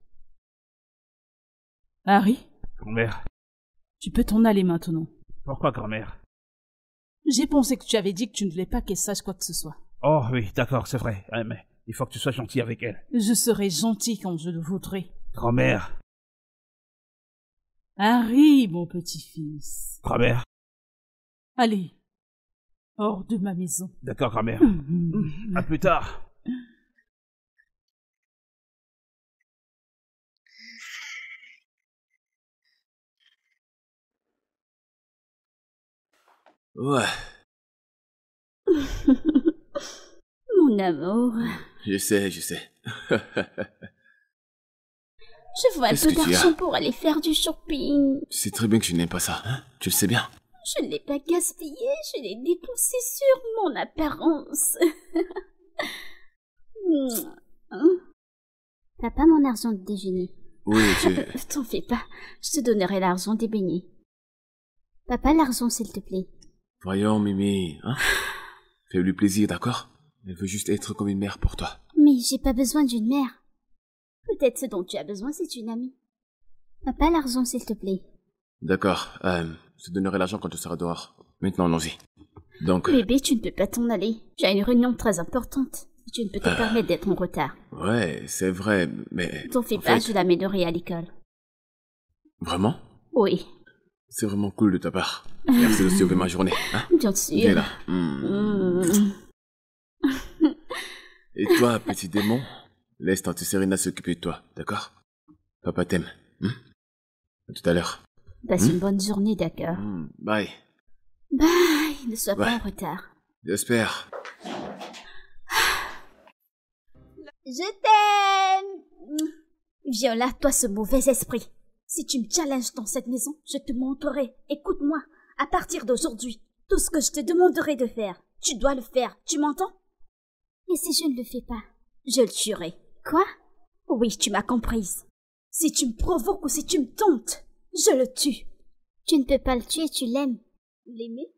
Harry, Grand-mère. tu peux t'en aller maintenant. Pourquoi, grand-mère? J'ai pensé que tu avais dit que tu ne voulais pas qu'elle sache quoi que ce soit. Oh oui, d'accord, c'est vrai. Ah, mais il faut que tu sois gentil avec elle. Je serai gentil quand je le voudrais. Grand-mère. Harry, mon petit-fils. Grand-mère. Allez, hors de ma maison. D'accord, grand-mère. À plus tard. Ouais, Mon amour, je sais, je sais. je veux un Qu'est-ce peu que tu d'argent as pour aller faire du shopping. Tu sais très bien que je n'aime pas ça, hein? Tu le sais bien. Je ne l'ai pas gaspillé, je l'ai dépensé sur mon apparence. Hein? T'as pas mon argent de déjeuner. Oui, je... T'en fais pas, je te donnerai l'argent des beignets. Papa, l'argent, s'il te plaît. Voyons, Mimi, hein? Fais-lui plaisir, d'accord? Elle veut juste être comme une mère pour toi. Mais j'ai pas besoin d'une mère. Peut-être ce dont tu as besoin, c'est une amie. Papa, l'argent, s'il te plaît. D'accord, euh, je te donnerai l'argent quand tu seras dehors. Maintenant, allons-y. Donc... Bébé, tu ne peux pas t'en aller. J'ai une réunion très importante. Tu ne peux te Euh. permettre d'être en retard. Ouais, c'est vrai, mais... T'en fais en pas, fait- je l'amènerai à l'école. Vraiment? Oui, C'est vraiment cool de ta part. Merci de sauver ma journée, hein? bien sûr. Viens là. Hmm. Mmh. Et toi, petit démon, laisse tante Serena s'occuper de toi, d'accord? Papa t'aime. Hmm? À tout à l'heure. Passe Hmm? une bonne journée, d'accord. Hmm, bye. Bye, ne sois Ouais. pas en retard. J'espère. Je t'aime. Viens là, toi ce mauvais esprit. Si tu me challenges dans cette maison, je te montrerai. Écoute-moi, à partir d'aujourd'hui, tout ce que je te demanderai de faire, tu dois le faire, tu m'entends? Et si je ne le fais pas, je le tuerai. Quoi? Oui, tu m'as comprise. Si tu me provoques ou si tu me tentes, je le tue. Tu ne peux pas le tuer, tu l'aimes. L'aimer?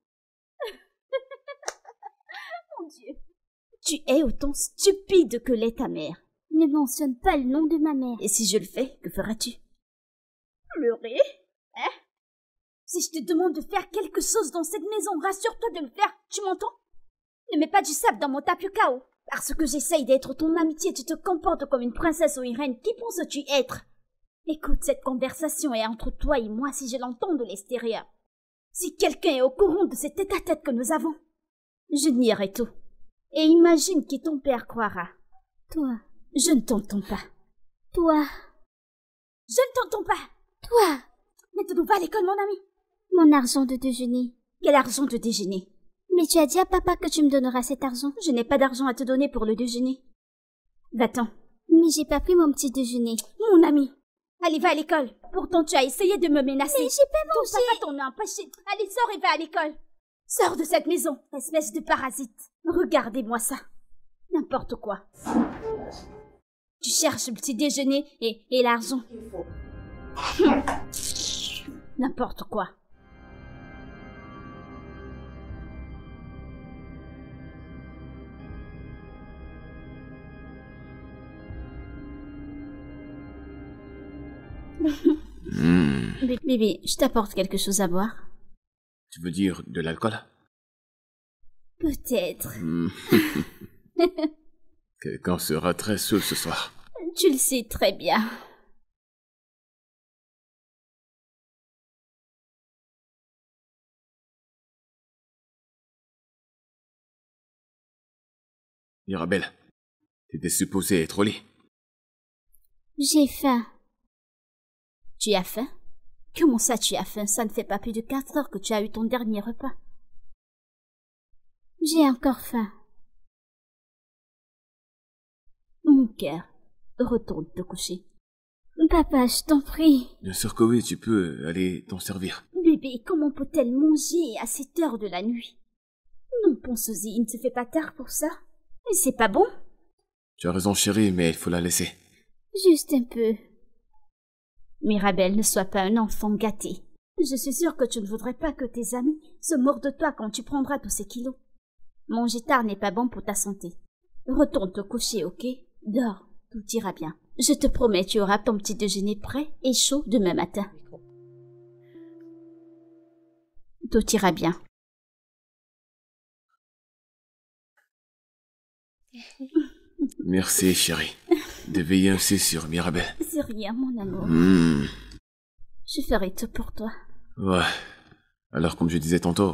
Mon Dieu. Tu es autant stupide que l'est ta mère. Ne mentionne pas le nom de ma mère. Et si je le fais, que feras-tu? Pleurer? Hein? Si je te demande de faire quelque chose dans cette maison, rassure-toi de le faire, tu m'entends? Ne mets pas du sable dans mon tapioca. Parce que j'essaye d'être ton amitié, tu te comportes comme une princesse ou une reine. Qui penses-tu être? Écoute, cette conversation est entre toi et moi si je l'entends de l'extérieur. Si quelqu'un est au courant de cet tête-à-tête que nous avons, je nierai tout. Et imagine qui ton père croira. Toi, je ne t'entends pas. Toi, je ne t'entends pas. Toi, maintenant va à l'école, mon ami. Mon argent de déjeuner. Quel argent de déjeuner? Mais tu as dit à papa que tu me donneras cet argent. Je n'ai pas d'argent à te donner pour le déjeuner. Va-t'en. Mais j'ai pas pris mon petit déjeuner. Mon ami, allez, va à l'école. Pourtant, tu as essayé de me menacer. Mais j'ai pas mangé. Ton papa t'en a empêché. Allez, sors et va à l'école. Sors de cette maison, espèce de parasite. Regardez-moi ça. N'importe quoi. Tu cherches le petit déjeuner et, et l'argent. Hum. N'importe quoi. Hmm. Bé- Bébé, je t'apporte quelque chose à boire? Tu veux dire de l'alcool? Peut-être. Hmm. Quelqu'un sera très saoul ce soir. Tu le sais très bien. Mirabelle, t'étais supposé être au lit. J'ai faim. Tu as faim? Comment ça tu as faim? Ça ne fait pas plus de quatre heures que tu as eu ton dernier repas. J'ai encore faim. Mon cœur, retourne te coucher. Papa, je t'en prie. Bien sûr que oui, tu peux aller t'en servir. Bébé, comment peut-elle manger à cette heure de la nuit? Non, pense-y, il ne se fait pas tard pour ça. Et c'est pas bon. Tu as raison, chérie, mais il faut la laisser. Juste un peu. Mirabelle, ne sois pas un enfant gâté. Je suis sûre que tu ne voudrais pas que tes amis se moquent de toi quand tu prendras tous ces kilos. Manger tard n'est pas bon pour ta santé. Retourne te coucher, ok? Dors, tout ira bien. Je te promets, tu auras ton petit déjeuner prêt et chaud demain matin. Tout ira bien. Merci, chérie, de veiller ainsi sur Mirabelle. C'est rien, mon amour. Mmh. Je ferai tout pour toi. Ouais. Alors, comme je disais tantôt...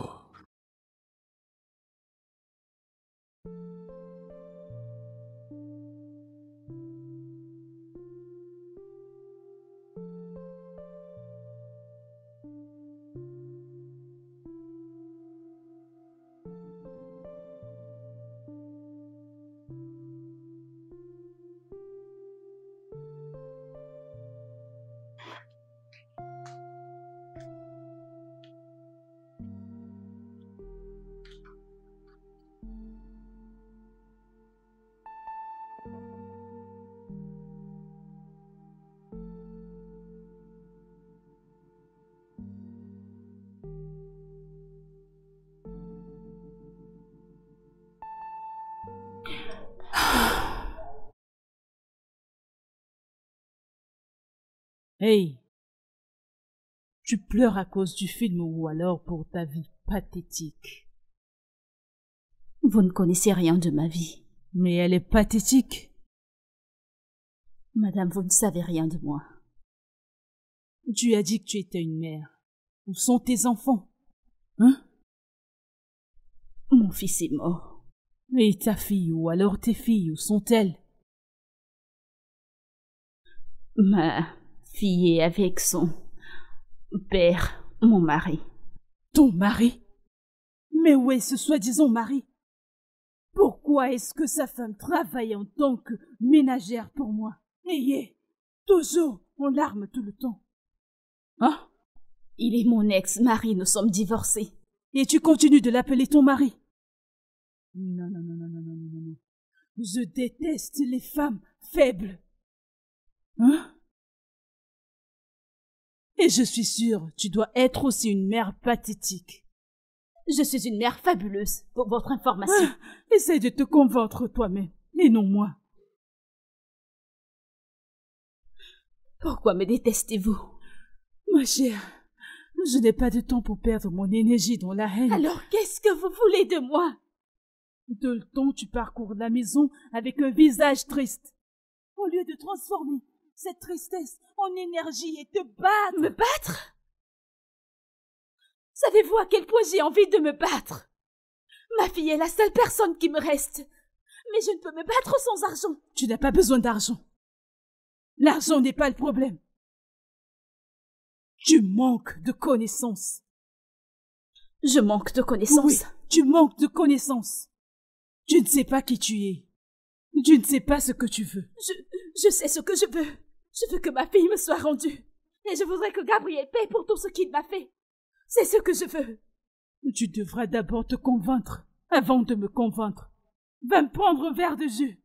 Hey, tu pleures à cause du film ou alors pour ta vie pathétique? Vous ne connaissez rien de ma vie. Mais elle est pathétique. Madame, vous ne savez rien de moi. Tu as dit que tu étais une mère. Où sont tes enfants? Hein? Mon fils est mort. Et ta fille, ou alors tes filles, où sont-elles? Ma fille est avec son père, mon mari. Ton mari? Mais où est ce soi-disant mari? Pourquoi est-ce que sa femme travaille en tant que ménagère pour moi? Et toujours en larmes tout le temps. Hein? Il est mon ex-mari, nous sommes divorcés. Et tu continues de l'appeler ton mari? Non, non, non, non, non, non, non, non. Je déteste les femmes faibles. Hein? Et je suis sûre, tu dois être aussi une mère pathétique. Je suis une mère fabuleuse, pour votre information. Ah, essaye de te convaincre toi-même, et non moi. Pourquoi me détestez-vous? Ma chère, je n'ai pas de temps pour perdre mon énergie dans la haine. Alors qu'est-ce que vous voulez de moi? Tout le temps, tu parcours la maison avec un visage triste. Au lieu de transformer cette tristesse en énergie et te battre. Me battre? Savez-vous à quel point j'ai envie de me battre? Ma fille est la seule personne qui me reste. Mais je ne peux me battre sans argent. Tu n'as pas besoin d'argent. L'argent n'est pas le problème. Tu manques de connaissances. Je manque de connaissances. Oui, tu manques de connaissances. Tu ne sais pas qui tu es. Tu ne sais pas ce que tu veux. Je, je sais ce que je veux. Je veux que ma fille me soit rendue. Et je voudrais que Gabriel paie pour tout ce qu'il m'a fait. C'est ce que je veux. Tu devras d'abord te convaincre, avant de me convaincre. Va me prendre un verre de jus.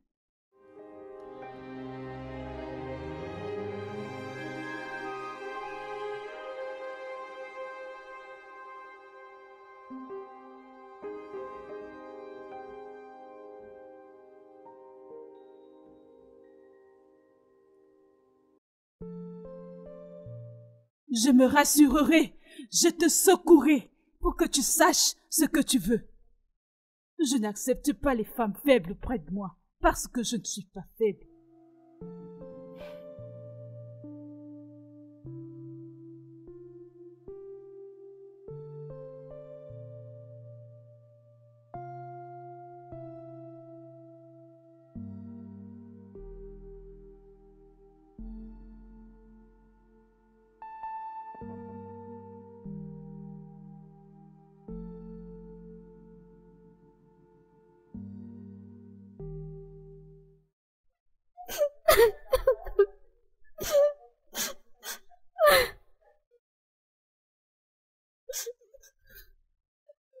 Je me rassurerai, je te secourrai pour que tu saches ce que tu veux. Je n'accepte pas les femmes faibles près de moi, parce que je ne suis pas faible.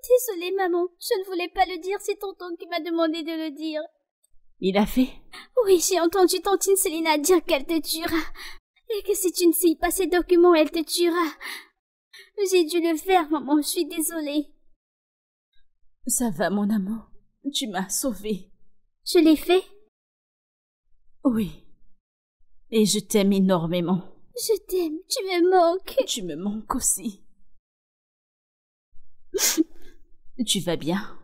Désolée, maman. Je ne voulais pas le dire, c'est tonton qui m'a demandé de le dire. Il a fait? Oui, j'ai entendu tantine Célina dire qu'elle te tuera. Et que si tu ne signes pas ces documents, elle te tuera. J'ai dû le faire, maman, je suis désolée. Ça va, mon amour. Tu m'as sauvée. Je l'ai fait? Oui. Et je t'aime énormément. Je t'aime, tu me manques. Tu me manques aussi. Tu vas bien?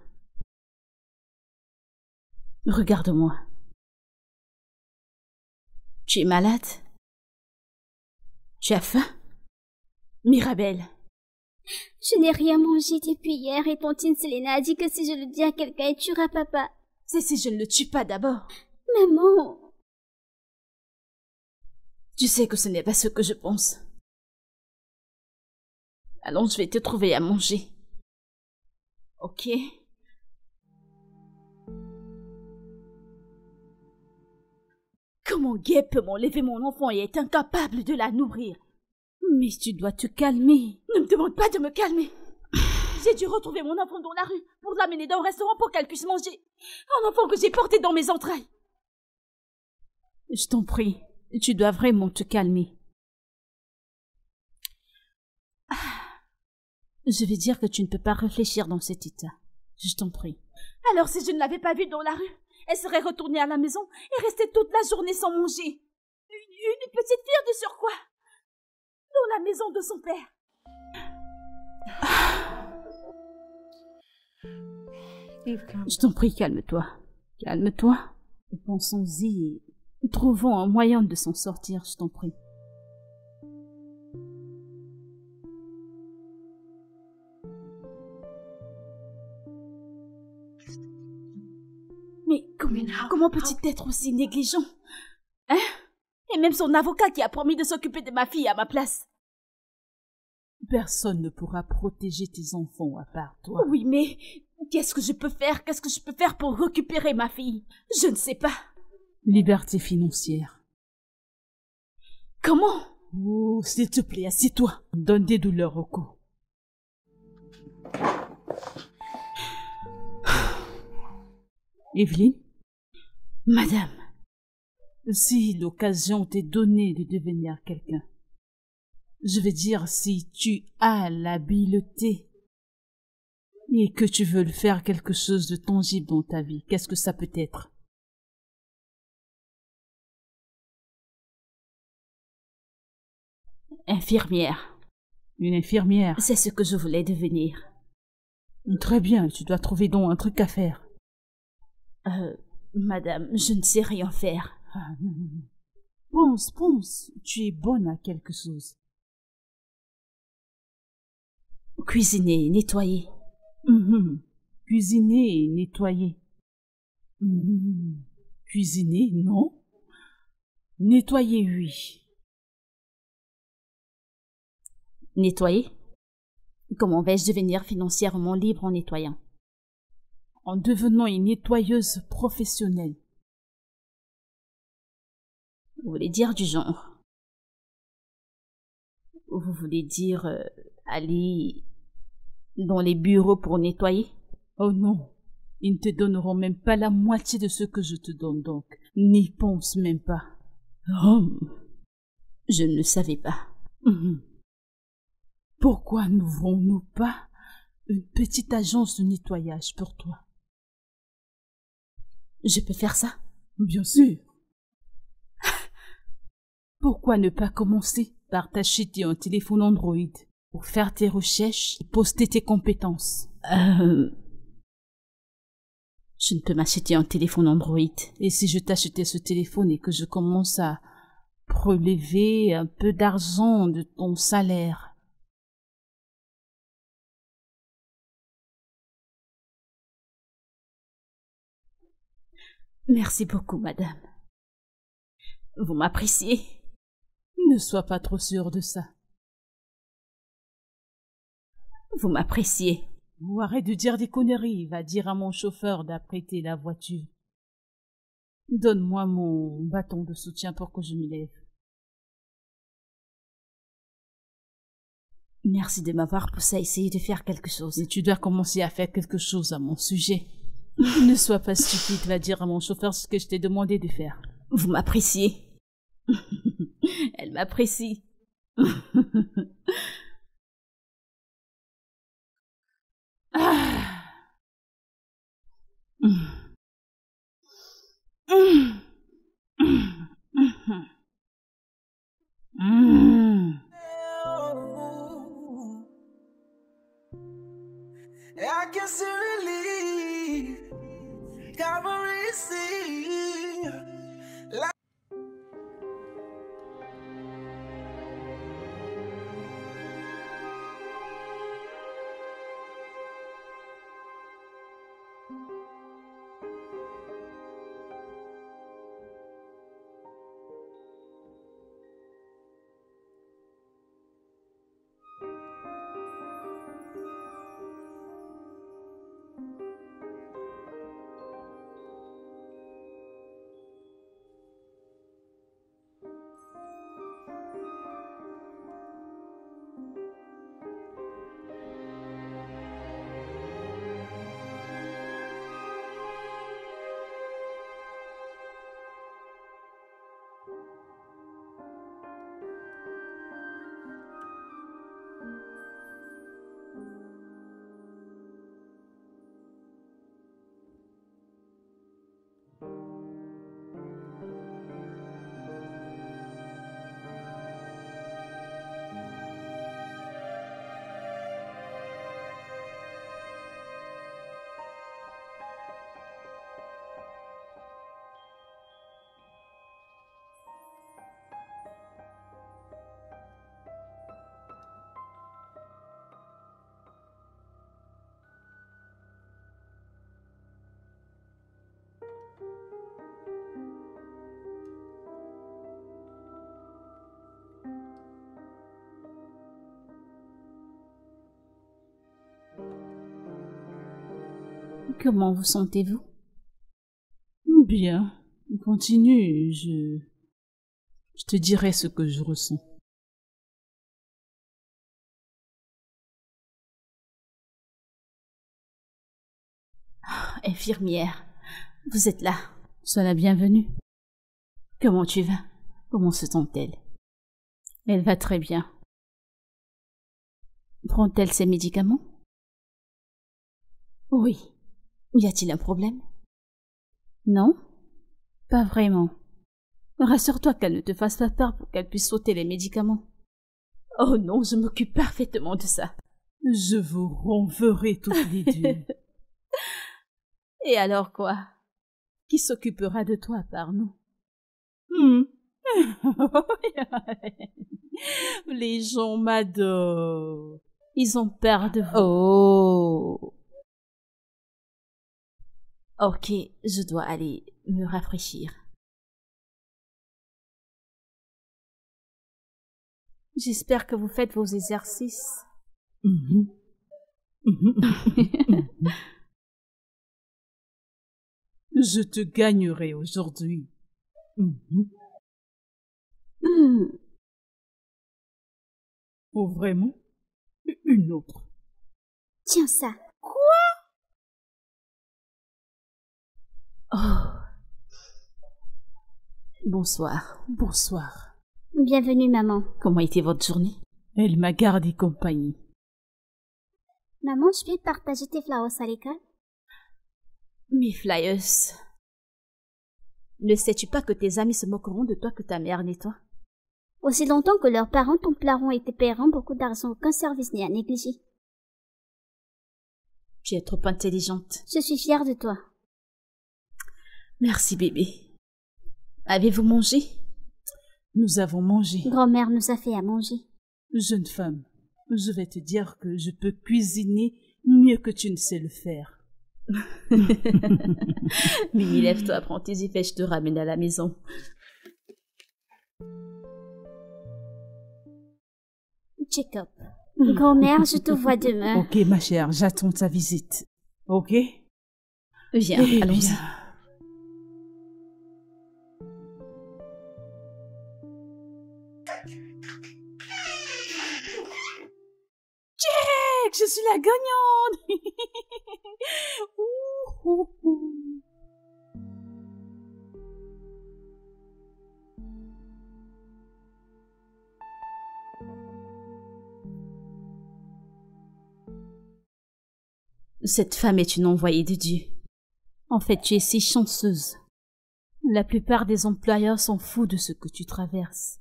Regarde-moi. Tu es malade? Tu as faim? Mirabelle. Je n'ai rien mangé depuis hier et tantine Célina a dit que si je le dis à quelqu'un, elle tuera papa. C'est si je ne le tue pas d'abord. Maman. Tu sais que ce n'est pas ce que je pense. Allons, je vais te trouver à manger. Ok? Comment Guy peut m'enlever mon enfant et est incapable de la nourrir? Mais tu dois te calmer. Ne me demande pas de me calmer. J'ai dû retrouver mon enfant dans la rue pour l'amener dans un restaurant pour qu'elle puisse manger. Un enfant que j'ai porté dans mes entrailles. Je t'en prie, tu dois vraiment te calmer. Je vais dire que tu ne peux pas réfléchir dans cet état. Je t'en prie. Alors si je ne l'avais pas vue dans la rue, elle serait retournée à la maison et restée toute la journée sans manger. Une, une petite fille de surcroît. Dans la maison de son père. Je t'en prie, calme-toi. Calme-toi. Pensons-y et trouvons un moyen de s'en sortir, je t'en prie. Mais comment, comment peut-il être aussi négligent? Hein? Et même son avocat qui a promis de s'occuper de ma fille à ma place. Personne ne pourra protéger tes enfants à part toi. Oui, mais qu'est-ce que je peux faire? Qu'est-ce que je peux faire pour récupérer ma fille? Je ne sais pas. Liberté financière. Comment? Oh, s'il te plaît, assieds-toi. Donne des douleurs au cou. Evelyne? Madame, si l'occasion t'est donnée de devenir quelqu'un, je veux dire si tu as l'habileté et que tu veux faire quelque chose de tangible dans ta vie, qu'est-ce que ça peut être? Infirmière. Une infirmière? C'est ce que je voulais devenir. Très bien, tu dois trouver donc un truc à faire. Euh, madame, je ne sais rien faire. Ah, non, non, non. Pense, pense, tu es bonne à quelque chose. Cuisiner, nettoyer. Mm-hmm. Cuisiner et nettoyer. Mm-hmm. Cuisiner, non. Nettoyer, oui. Nettoyer? Comment vais-je devenir financièrement libre en nettoyant? En devenant une nettoyeuse professionnelle. Vous voulez dire du genre? Vous voulez dire euh, aller dans les bureaux pour nettoyer? Oh non, ils ne te donneront même pas la moitié de ce que je te donne donc. N'y pense même pas. Oh, je ne le savais pas. Mmh. Pourquoi n'ouvrons-nous pas une petite agence de nettoyage pour toi? Je peux faire ça? Bien sûr. Pourquoi ne pas commencer par t'acheter un téléphone Android pour faire tes recherches et poster tes compétences? Euh... Je ne peux m'acheter un téléphone Android. Et si je t'achetais ce téléphone et que je commence à prélever un peu d'argent de ton salaire? Merci beaucoup, madame. Vous m'appréciez? Ne sois pas trop sûre de ça. Vous m'appréciez? Ou arrête de dire des conneries, va dire à mon chauffeur d'apprêter la voiture. Donne-moi mon bâton de soutien pour que je me lève. Merci de m'avoir poussé à essayer de faire quelque chose. Et tu dois commencer à faire quelque chose à mon sujet. Ne sois pas stupide, va dire à mon chauffeur ce que je t'ai demandé de faire. Vous m'appréciez. Elle m'apprécie. Ah. I can see relief, Calvary see. Comment vous sentez-vous? Bien. Continue, je... Je te dirai ce que je ressens. Oh, infirmière, vous êtes là. Sois la bienvenue. Comment tu vas? Comment se sent-elle? Elle va très bien. Prend-elle ses médicaments? Oui. Y a-t-il un problème? Non? Pas vraiment. Rassure-toi qu'elle ne te fasse pas peur pour qu'elle puisse sauter les médicaments. Oh non, je m'occupe parfaitement de ça. Je vous renverrai toutes les deux. Et alors quoi? Qui s'occupera de toi par nous? Hmm. Les gens m'adorent. Ils ont peur de vous. Oh. Ok, je dois aller me rafraîchir. J'espère que vous faites vos exercices. Mm-hmm. Mm-hmm. Je te gagnerai aujourd'hui. Mm-hmm. Mm. Oh, vraiment? Une autre. Tiens ça. Oh. Bonsoir. Bonsoir. Bienvenue, maman. Comment était votre journée? Elle m'a gardé compagnie. Maman, je peux partager tes flowers à l'école? Mes flyers. Ne sais-tu pas que tes amis se moqueront de toi que ta mère nettoie? Aussi longtemps que leurs parents t'emploieront et te paieront beaucoup d'argent, aucun service n'est à négliger. Tu es trop intelligente. Je suis fière de toi. Merci, bébé. Avez-vous mangé? Nous avons mangé. Grand-mère nous a fait à manger. Jeune femme, je vais te dire que je peux cuisiner mieux que tu ne sais le faire. Mimi, lève-toi, prends tes effets, je te ramène à la maison. Check-up. Grand-mère, je te vois demain. Ok, ma chère, j'attends ta visite. Ok? Viens, Eh allons-y. bien. que je suis la gagnante. Ouh, ouh, ouh. Cette femme est une envoyée de Dieu. En fait, tu es si chanceuse. La plupart des employeurs s'en foutent de ce que tu traverses.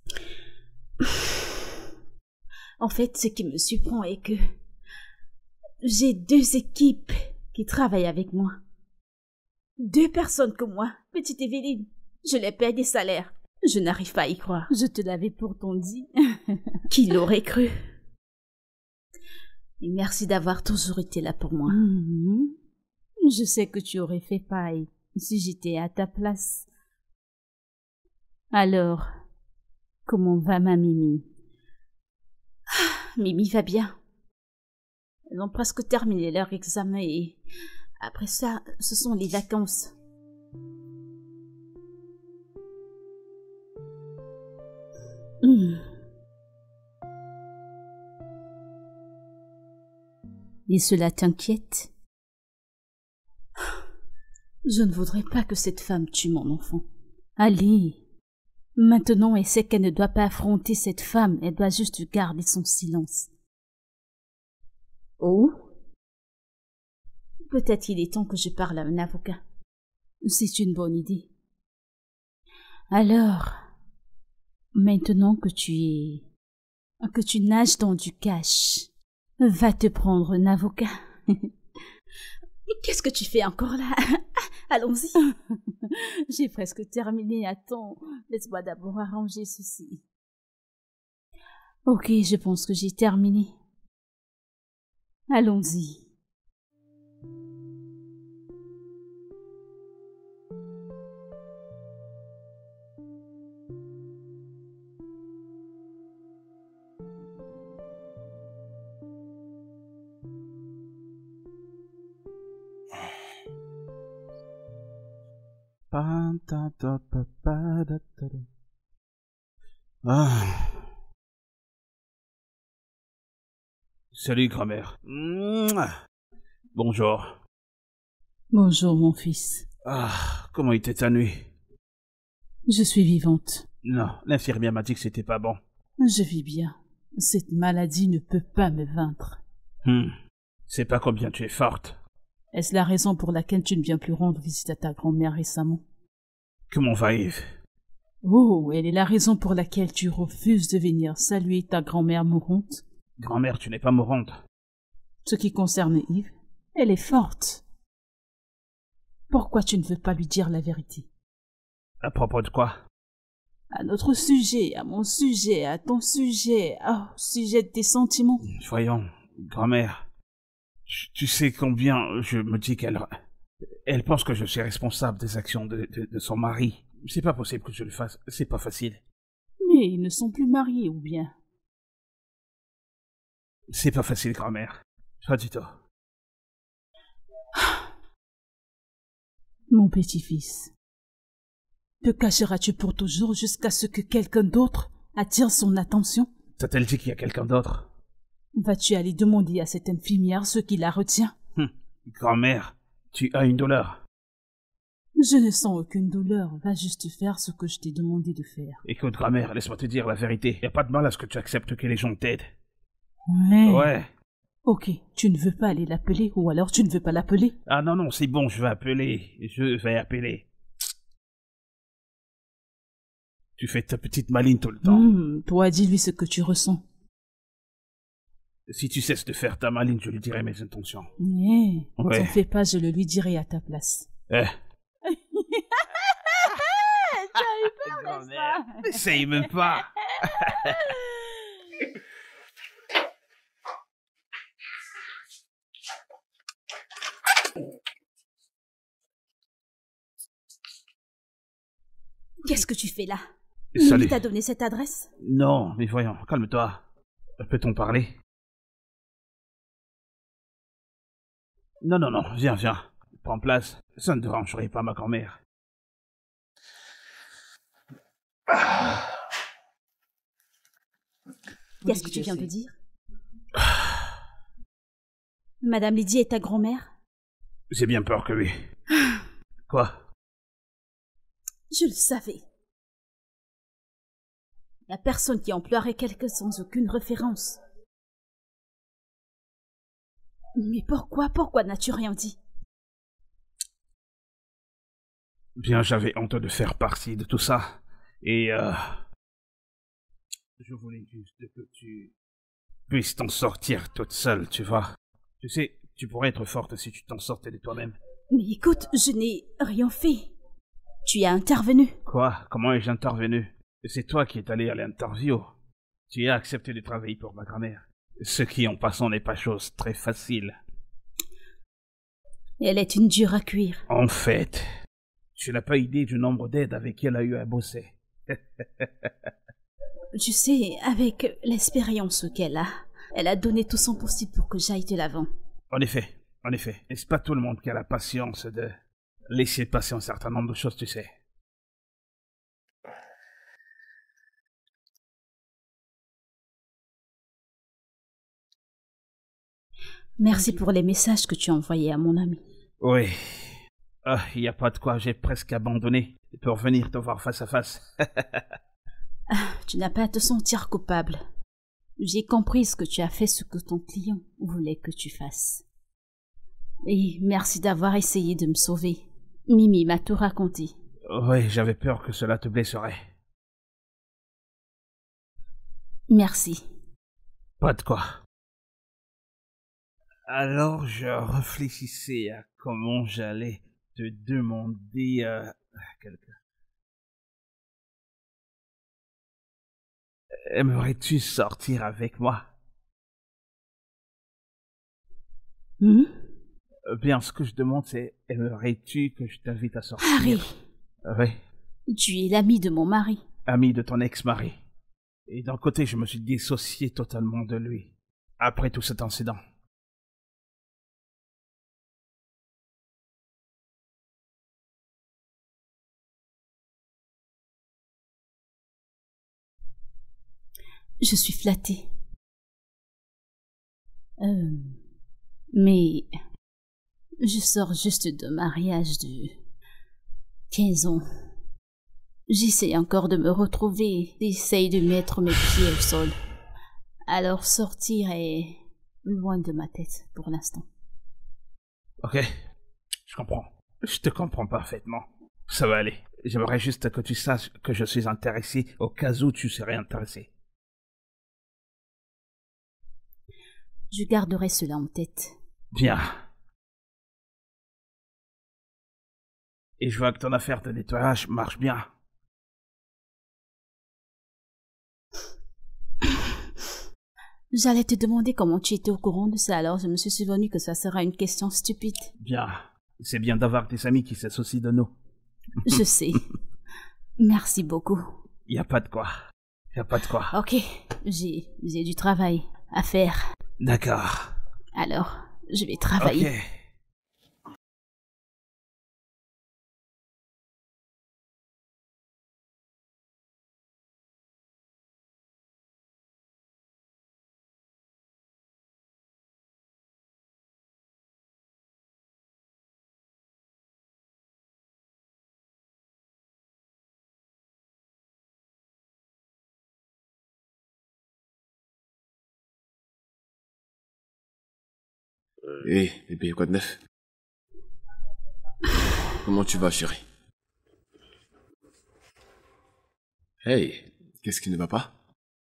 En fait, ce qui me surprend est que j'ai deux équipes qui travaillent avec moi. Deux personnes comme moi, petite Evelyne. Je les paie des salaires. Je n'arrive pas à y croire. Je te l'avais pourtant dit. Qui l'aurait cru? Et merci d'avoir toujours été là pour moi. Mm-hmm. Je sais que tu aurais fait pareil si j'étais à ta place. Alors, comment va ma Mimi? Ah, Mimi va bien. Elles ont presque terminé leur examen et après ça, ce sont les vacances. Mm. Et cela t'inquiète? Je ne voudrais pas que cette femme tue mon enfant. Allez, maintenant elle sait qu'elle ne doit pas affronter cette femme, elle doit juste garder son silence. Oh? Peut-être il est temps que je parle à un avocat. C'est une bonne idée. Alors, maintenant que tu es... que tu nages dans du cash, va te prendre un avocat. Qu'est-ce que tu fais encore là? Allons-y. J'ai presque terminé. Attends, laisse-moi d'abord arranger ceci. Ok, je pense que j'ai terminé. Allons-y. Ah. Salut, grand-mère. Bonjour. Bonjour, mon fils. Ah, comment était ta nuit? Je suis vivante. Non, l'infirmière m'a dit que c'était pas bon. Je vis bien. Cette maladie ne peut pas me vaincre. Hmm. C'est pas combien tu es forte. Est-ce la raison pour laquelle tu ne viens plus rendre visite à ta grand-mère récemment? Comment va Yves? Oh, elle est la raison pour laquelle tu refuses de venir saluer ta grand-mère mourante? Grand-mère, tu n'es pas mourante. Ce qui concerne Yves, elle est forte. Pourquoi tu ne veux pas lui dire la vérité? À propos de quoi? À notre sujet, à mon sujet, à ton sujet, au sujet de tes sentiments. Voyons, grand-mère, tu sais combien je me dis qu'elle... Elle pense que je suis responsable des actions de, de, de son mari. C'est pas possible que je le fasse, c'est pas facile. Mais ils ne sont plus mariés, ou bien? C'est pas facile, grand-mère. Pas du tout. Mon petit-fils, te cacheras-tu pour toujours jusqu'à ce que quelqu'un d'autre attire son attention? T'a-t-elle dit qu'il y a quelqu'un d'autre? Vas-tu aller demander à cette infirmière ce qui la retient? hum. Grand-mère, tu as une douleur. Je ne sens aucune douleur. Va juste faire ce que je t'ai demandé de faire. Écoute, grand-mère, laisse-moi te dire la vérité. Y a pas de mal à ce que tu acceptes que les gens t'aident. Ouais. Ouais. Ok, tu ne veux pas aller l'appeler ou alors tu ne veux pas l'appeler? Ah non, non, c'est bon, je vais appeler. Je vais appeler. Tu fais ta petite maline tout le temps. Mmh, toi, dis-lui ce que tu ressens. Si tu cesses de faire ta maline, je lui dirai mes intentions. Eh, ouais. T'en fais pas, je le lui dirai à ta place. Eh. Tu as eu peur, n'est-ce pas? Essaye même pas. Qu'est-ce que tu fais là? Salut. Qui t'a donné cette adresse? Non, mais voyons, calme-toi. Peut-on parler? Non, non, non, viens, viens. Prends place. Ça ne dérangerait pas ma grand-mère. Qu'est-ce que tu viens de dire? Madame Lydie est ta grand-mère? J'ai bien peur que oui. Quoi? Je le savais. La personne qui emploierait quelqu'un sans aucune référence. Mais pourquoi, pourquoi n'as-tu rien dit? Bien, j'avais honte de faire partie de tout ça. Et euh... je voulais juste que tu puisses t'en sortir toute seule, tu vois. Tu sais, tu pourrais être forte si tu t'en sortais de toi-même. Mais écoute, je n'ai rien fait. Tu as intervenu. Quoi? Comment ai-je intervenu? C'est toi qui es allé à l'interview. Tu as accepté de travailler pour ma grand-mère. Ce qui, en passant, n'est pas chose très facile. Elle est une dure à cuire. En fait, tu n'as pas idée du nombre d'aides avec qui elle a eu à bosser. Tu sais, avec l'expérience qu'elle a, elle a donné tout son possible pour que j'aille de l'avant. En effet, en effet. N'est-ce pas tout le monde qui a la patience de laisser passer un certain nombre de choses, tu sais. Merci pour les messages que tu as envoyés à mon ami. Oui. Ah, il n'y a pas de quoi, j'ai presque abandonné pour venir te voir face à face. Ah, tu n'as pas à te sentir coupable. J'ai compris ce que tu as fait, ce que ton client voulait que tu fasses. Et merci d'avoir essayé de me sauver. Mimi m'a tout raconté. Oui, j'avais peur que cela te blesserait. Merci. Pas de quoi. Alors, je réfléchissais à comment j'allais te demander euh, quelque... Aimerais-tu sortir avec moi? Hmm? Bien, ce que je demande, c'est aimerais-tu que je t'invite à sortir? Harry! Oui. Tu es l'ami de mon mari. Ami de ton ex-mari. Et d'un côté, je me suis dissocié totalement de lui, après tout cet incident. Je suis flattée. Euh, mais je sors juste de mariage de quinze ans. J'essaie encore de me retrouver, j'essaie de mettre mes pieds au sol. Alors sortir est loin de ma tête pour l'instant. Ok, je comprends. Je te comprends parfaitement. Ça va aller. J'aimerais juste que tu saches que je suis intéressé au cas où tu serais intéressé. Je garderai cela en tête. Bien. Et je vois que ton affaire de nettoyage marche bien. J'allais te demander comment tu étais au courant de ça, alors je me suis souvenu que ça sera une question stupide. Bien. C'est bien d'avoir des amis qui s'associent de nous. Je sais. Merci beaucoup. Y a pas de quoi. Y a pas de quoi. Ok, j'ai j'ai du travail à faire. D'accord. Alors, je vais travailler. Ok. Hé, hey, bébé, quoi de neuf? Comment tu vas, chérie? Hey, qu'est-ce qui ne va pas?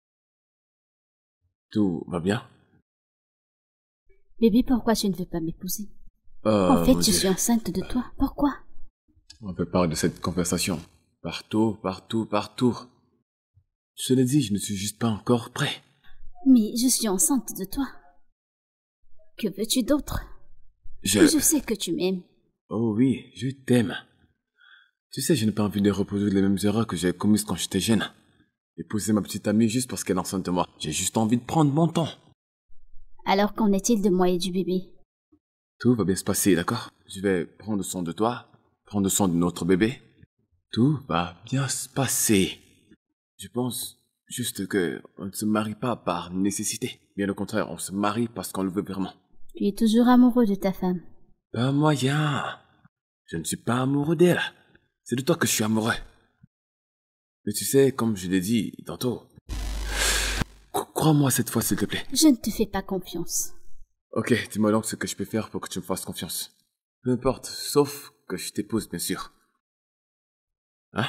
Tout va bien? Bébé, pourquoi tu ne veux pas m'épouser? Oh, En fait, mon je Dieu. suis enceinte de toi. Pourquoi? On peut parler de cette conversation. Partout, partout, partout. Je te l'ai dit, je ne suis juste pas encore prêt. Mais je suis enceinte de toi. Que veux-tu d'autre? Je... Je sais que tu m'aimes. Oh oui, je t'aime. Tu sais, je n'ai pas envie de reproduire les mêmes erreurs que j'ai commises quand j'étais jeune. Épouser ma petite amie juste parce qu'elle est enceinte de moi. J'ai juste envie de prendre mon temps. Alors qu'en est-il de moi et du bébé? Tout va bien se passer, d'accord? Je vais prendre soin de toi, prendre soin de notre bébé. Tout va bien se passer. Je pense juste que on ne se marie pas par nécessité. Bien au contraire, on se marie parce qu'on le veut vraiment. Tu es toujours amoureux de ta femme. Pas moyen. Je ne suis pas amoureux d'elle. C'est de toi que je suis amoureux. Mais tu sais, comme je l'ai dit tantôt, crois-moi cette fois, s'il te plaît. Je ne te fais pas confiance. Ok, dis-moi donc ce que je peux faire pour que tu me fasses confiance. Peu importe, sauf que je t'épouse, bien sûr. Hein?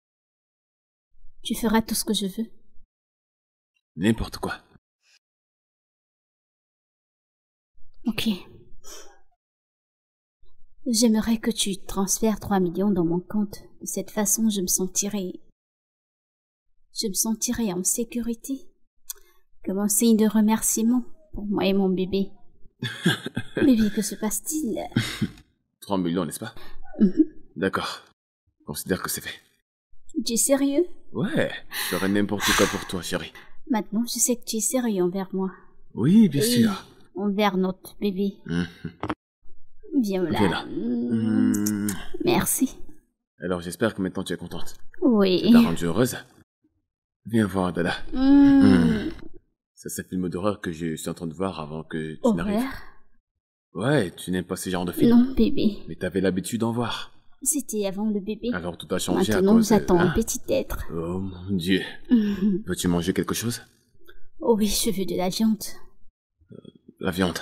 Tu feras tout ce que je veux. N'importe quoi. Ok. J'aimerais que tu transfères trois millions dans mon compte. De cette façon, je me sentirai... Je me sentirai en sécurité. Comme un signe de remerciement pour moi et mon bébé. Bébé, que se passe-t-il? Trois millions, n'est-ce pas? Mm-hmm. D'accord. Considère que c'est fait. Tu es sérieux? Ouais, je ferai n'importe quoi pour toi, chérie. Maintenant, je sais que tu es sérieux envers moi. Oui, bien et sûr. Envers notre bébé. Mm-hmm. Viens là. Viens là. Mmh. Merci. Alors, j'espère que maintenant tu es contente. Oui. Ça t'a rendue heureuse? Viens voir, Dada. Mmh. Mmh. Ça, c'est un film d'horreur que je suis en train de voir avant que tu n'arrives. Ouais, tu n'aimes pas ce genre de film. Non, bébé. Mais t'avais l'habitude d'en voir. C'était avant le bébé. Alors tout a changé. Maintenant, à cause j'attends de... un ah. petit être. Oh mon Dieu. Mmh. Veux-tu manger quelque chose? Oh oui, je veux de la viande. Euh, la viande.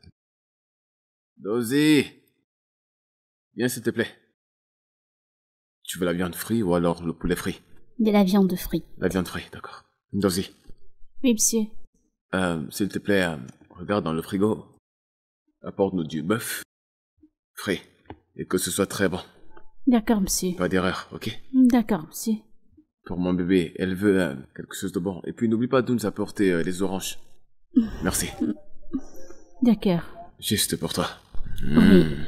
Dozy, viens s'il te plaît. Tu veux la viande frite ou alors le poulet frit? De la viande frite. La viande frite, d'accord. Dozy. Oui, monsieur. Euh, s'il te plaît, euh, regarde dans le frigo. Apporte-nous du bœuf frit. Et que ce soit très bon. D'accord, monsieur. Pas d'erreur, ok? D'accord, monsieur. Pour mon bébé, elle veut euh, quelque chose de bon. Et puis n'oublie pas de nous apporter euh, les oranges. Merci. D'accord. Juste pour toi. Oui. Mmh.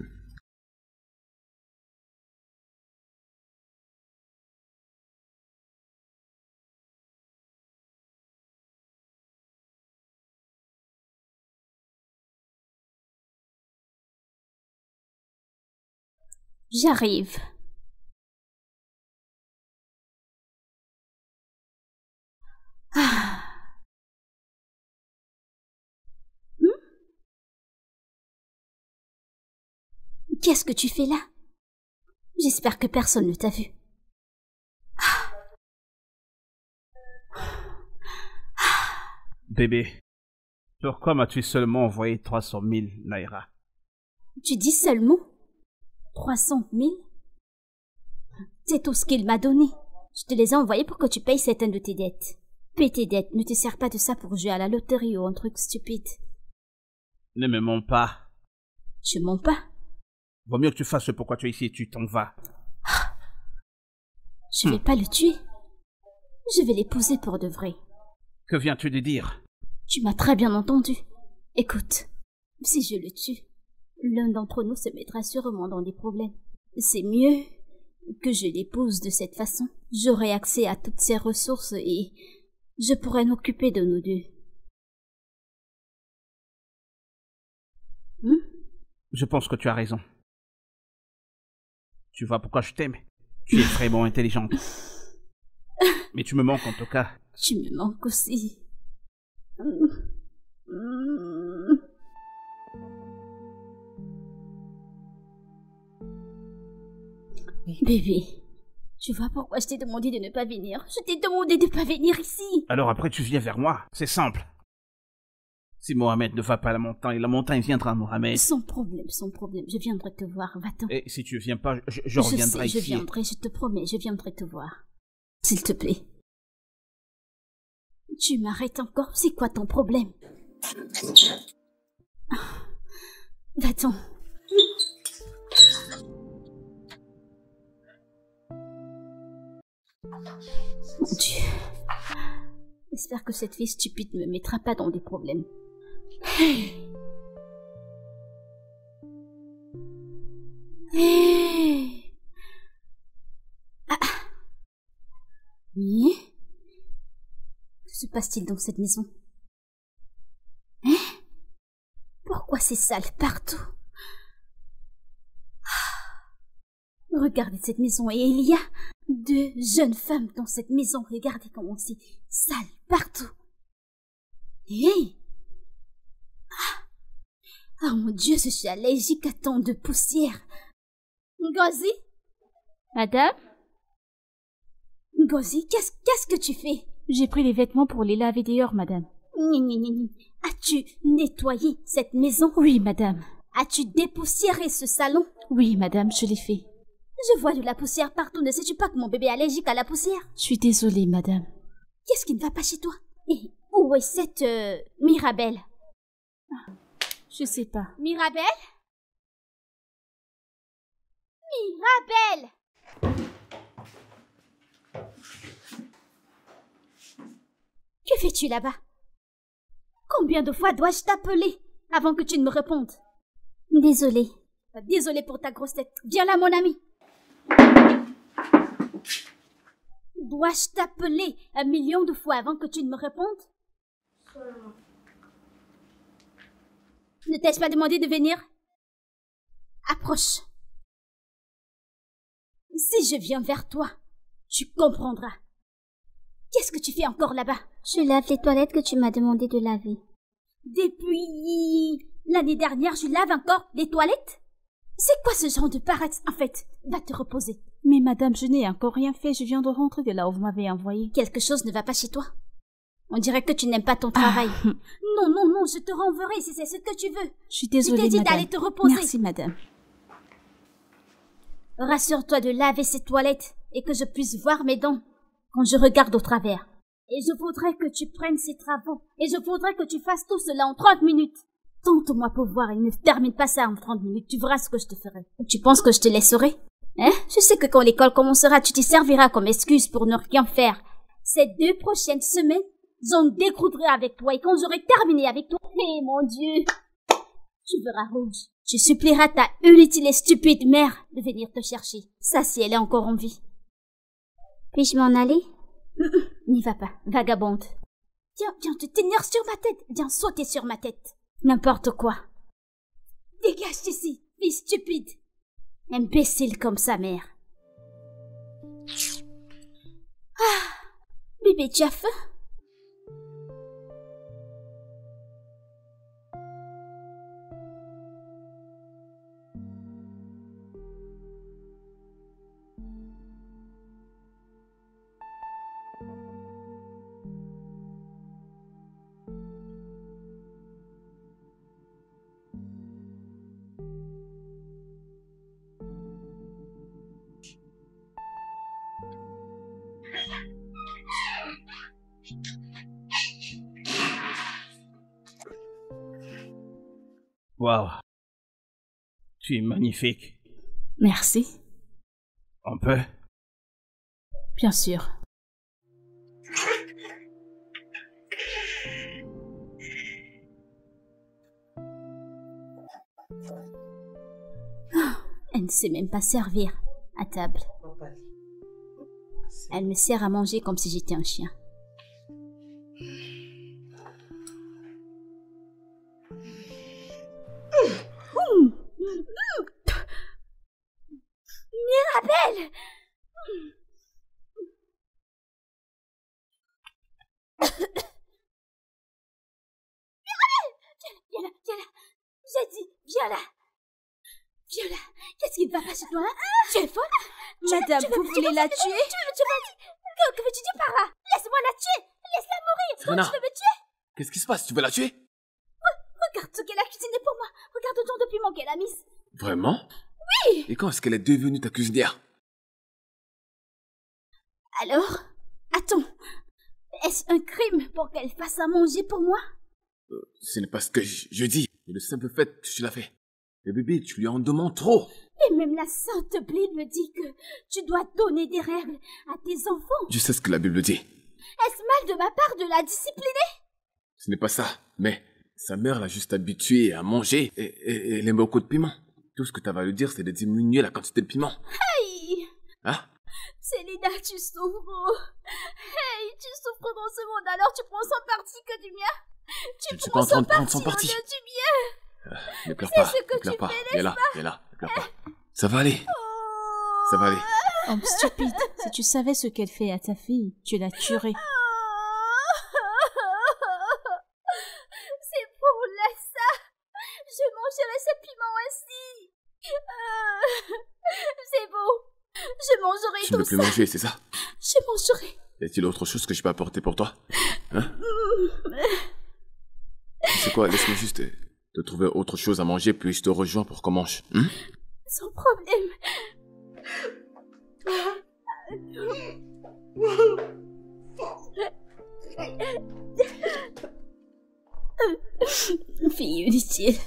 J'arrive. Ah. Hmm? Qu'est-ce que tu fais là? J'espère que personne ne t'a vu. Bébé, pourquoi m'as-tu seulement envoyé trois cent mille naira? Tu dis seulement trois cent mille? C'est tout ce qu'il m'a donné. Je te les ai envoyés pour que tu payes certaines de tes dettes. Paye tes dettes, ne te sers pas de ça pour jouer à la loterie ou un truc stupide. Ne me mens pas. Je mens pas. Vaut mieux que tu fasses ce pourquoi tu es ici et tu t'en vas. Je vais hmm. pas le tuer. Je vais l'épouser pour de vrai. Que viens-tu de dire? Tu m'as très bien entendu. Écoute, si je le tue, l'un d'entre nous se mettra sûrement dans des problèmes. C'est mieux que je l'épouse de cette façon. J'aurai accès à toutes ses ressources et je pourrai m'occuper de nous deux. Hmm? Je pense que tu as raison. Tu vois pourquoi je t'aime. Tu es vraiment intelligente. Mais tu me manques en tout cas. Tu me manques aussi. Bébé, tu vois pourquoi je t'ai demandé de ne pas venir? Je t'ai demandé de ne pas venir ici. Alors après tu viens vers moi, c'est simple. Si Mohamed ne va pas à la montagne, la montagne viendra à Mohamed. Sans problème, sans problème, je viendrai te voir, va-t'en. Et si tu viens pas, je, je reviendrai ici. Je sais, je viendrai, je te promets, je viendrai te voir. S'il te plaît. Tu m'arrêtes encore? C'est quoi ton problème? Va-t'en. Mon Dieu. J'espère que cette fille stupide ne me mettra pas dans des problèmes. Hey. Hey. Ah. Mais que se passe-t-il dans cette maison? Hein? Pourquoi c'est sale partout? Regardez cette maison et il y a deux jeunes femmes dans cette maison. Regardez comment c'est sale partout. Hé! Ah. Oh mon Dieu, je suis allergique à tant de poussière. Ngozi? Madame? Ngozi, qu'est-ce qu'est-ce que tu fais? J'ai pris les vêtements pour les laver dehors, madame. Ni, ni, ni, ni. As-tu nettoyé cette maison? Oui, madame. As-tu dépoussiéré ce salon? Oui, madame, je l'ai fait. Je vois de la poussière partout. Ne sais-tu pas que mon bébé est allergique à la poussière? Je suis désolée, madame. Qu'est-ce qui ne va pas chez toi? Et où est cette euh, Mirabelle? Je sais pas. Mirabelle? Mirabelle! Que fais-tu là-bas? Combien de fois dois-je t'appeler avant que tu ne me répondes? Désolée. Désolée pour ta grosse tête. Viens là, mon ami. Dois-je t'appeler un million de fois avant que tu ne me répondes? Ne t'ai-je pas demandé de venir? Approche. Si je viens vers toi, tu comprendras. Qu'est-ce que tu fais encore là-bas? Je lave les toilettes que tu m'as demandé de laver. Depuis l'année dernière, je lave encore les toilettes? C'est quoi ce genre de paresse? En fait, va te reposer. Mais madame, je n'ai encore rien fait. Je viens de rentrer de là où vous m'avez envoyé. Quelque chose ne va pas chez toi. On dirait que tu n'aimes pas ton travail. Ah. Non, non, non, je te renverrai si c'est ce que tu veux. Je suis désolée, madame. Je t'ai dit d'aller te reposer. Merci, madame. Rassure-toi de laver ces toilettes et que je puisse voir mes dents quand je regarde au travers. Et je voudrais que tu prennes ces travaux. Et je voudrais que tu fasses tout cela en trente minutes. Tente-moi pour voir et ne termine pas ça en trente minutes. Tu verras ce que je te ferai. Tu penses que je te laisserai? Hein? Je sais que quand l'école commencera, tu t'y serviras comme excuse pour ne rien faire. Ces deux prochaines semaines, j'en décroudrai avec toi. Et quand j'aurai terminé avec toi, hé hey, mon Dieu, tu verras rouge. Tu supplieras ta inutile et stupide mère de venir te chercher. Ça, si elle est encore en vie. Puis-je m'en aller? N'y va pas, vagabonde. Viens, viens te tenir sur ma tête. Viens sauter sur ma tête. N'importe quoi. Dégage d'ici, fille stupide. Imbécile comme sa mère. Ah, bébé, tu as faim? Waouh. Tu es magnifique. Merci. On peut? Bien sûr. Oh, elle ne sait même pas servir à table. Elle me sert à manger comme si j'étais un chien. Mirabelle! Mirabelle! Viens là, viens là! J'ai dit, viens là! Viens là! Qu'est-ce qui ne va pas chez toi, hein? Tu es folle? Madame, tu veux, vous tu voulez veux, la tu tuer? veux, tu veux, tu veux, que, que veux-tu dire par là? Laisse-moi la tuer! Laisse-la mourir! Serena, tu veux me tuer? Qu'est-ce qui se passe? Tu veux la tuer? Regarde ce qu'elle a cuisiné pour moi! Regarde autant de piment qu'elle a mis! Vraiment? Oui! Et quand est-ce qu'elle est devenue ta cuisinière? Alors? Attends, est-ce un crime pour qu'elle fasse à manger pour moi? euh, Ce n'est pas ce que je, je dis, mais le simple fait que tu l'as fait. Le bébé, tu lui en demandes trop. Et même la Sainte Bible me dit que tu dois donner des règles à tes enfants. Je sais ce que la Bible dit. Est-ce mal de ma part de la discipliner? Ce n'est pas ça, mais sa mère l'a juste habituée à manger et, et, et elle aime beaucoup de piment. Tout ce que tu vas lui dire, c'est de diminuer la quantité de piment. Aïe! Hein? Célina, tu souffres. Hey, tu souffres dans ce monde, alors tu prends sans parti que du mien. Tu Je ne suis prends pas en train sans de prendre son parti parti. au lieu du bien. Euh, ne pleure C'est pas, ce que ne pleure tu pas. fais, Viens là, n'est-ce viens là, ne pleure pas. Ça va aller. Oh. Ça va aller. Homme stupide, si tu savais ce qu'elle fait à ta fille, tu la tuerais. C'est pour ça. Je mangerai ce piment ainsi. Euh, c'est bon. Je mangerai Tu tout ne veux plus ça. manger, c'est ça? Je mangerai. Y a-t-il autre chose que je peux apporter pour toi? Hein? Tu sais quoi, laisse-moi juste te, te trouver autre chose à manger, puis je te rejoins pour qu'on mange. Hein? Sans problème. Fille inutile.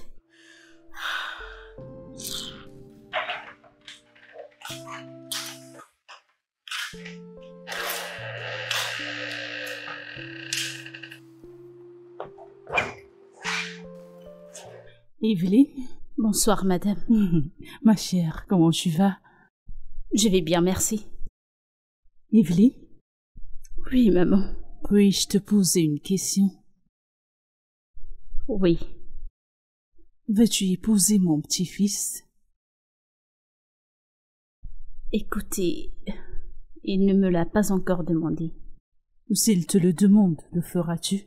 Evelyne? Bonsoir, madame. Ma chère, comment tu vas? Je vais bien, merci. Evelyne? Oui, maman. Puis-je te poser une question? Oui. Veux-tu épouser mon petit-fils? Écoutez, il ne me l'a pas encore demandé. S'il te le demande, le feras-tu?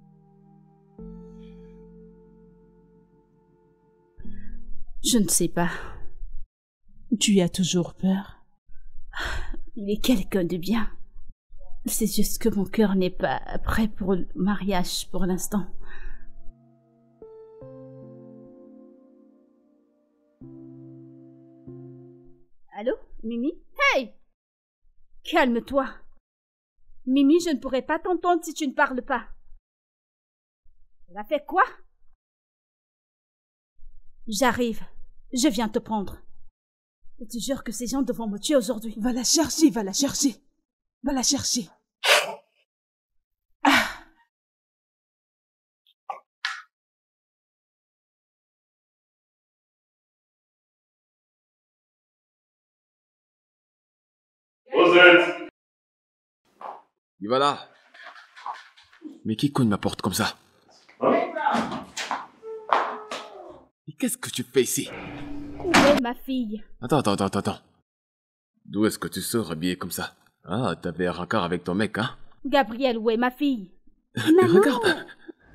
Je ne sais pas. Tu as toujours peur? Il est quelqu'un de bien. C'est juste que mon cœur n'est pas prêt pour le mariage pour l'instant. Allô, Mimi? Hey! Calme-toi. Mimi, je ne pourrai pas t'entendre si tu ne parles pas. Elle a fait quoi? J'arrive. Je viens te prendre. Je te jure que ces gens devront me tuer aujourd'hui. Va la chercher, va la chercher. Va la chercher. Ah. Rosette! Il va là. Mais qui cogne ma porte comme ça? Hein? Et qu'est-ce que tu fais ici? Où est ma fille? Attends, attends, attends, attends. D'où est-ce que tu sors habillée comme ça? Ah, t'avais un rencard avec ton mec, hein? Gabrielle, où est ma fille? Maman. Regarde!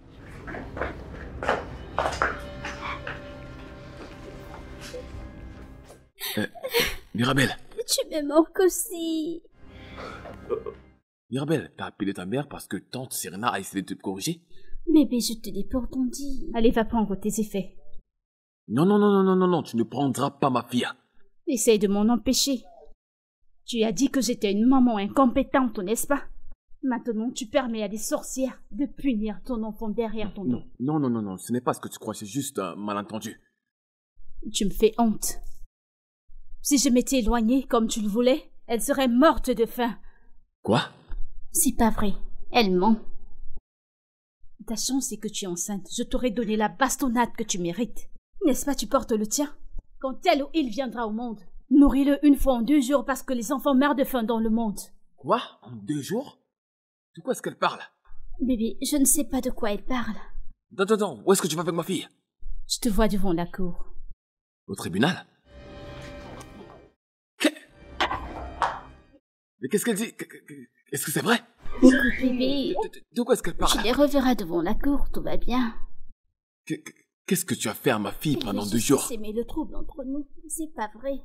Euh, Mirabelle! Tu me manques aussi. Mirabelle, t'as appelé ta mère parce que tante Serena a essayé de te corriger? Bébé, je te l'ai pourtant dit. Allez, va prendre tes effets. Non, non, non, non, non, non, non, tu ne prendras pas ma fille. Essaye de m'en empêcher. Tu as dit que j'étais une maman incompétente, n'est-ce pas? Maintenant, tu permets à des sorcières de punir ton enfant derrière ton dos. Non, non, non, non, non, ce n'est pas ce que tu crois, c'est juste un malentendu. Tu me fais honte. Si je m'étais éloignée comme tu le voulais, elle serait morte de faim. Quoi? C'est pas vrai. Elle ment. Ta chance, c'est que tu es enceinte. Je t'aurais donné la bastonnade que tu mérites. N'est-ce pas, tu portes le tien? Quand elle ou il viendra au monde, nourris-le une fois en deux jours parce que les enfants meurent de faim dans le monde. Quoi? En deux jours? De quoi est-ce qu'elle parle? Bébé, je ne sais pas de quoi elle parle. Attends, attends, où est-ce que tu vas avec ma fille? Je te vois devant la cour. Au tribunal? Que... Mais qu'est-ce qu'elle dit? Est-ce que c'est vrai? Écoute, bébé, De, de- de quoi est-ce qu'elle parle? tu les reverras devant la cour, tout va bien. Que- que- Qu'est-ce que tu as fait à ma fille pendant deux Je jours? sais, mais le trouble entre nous, c'est pas vrai.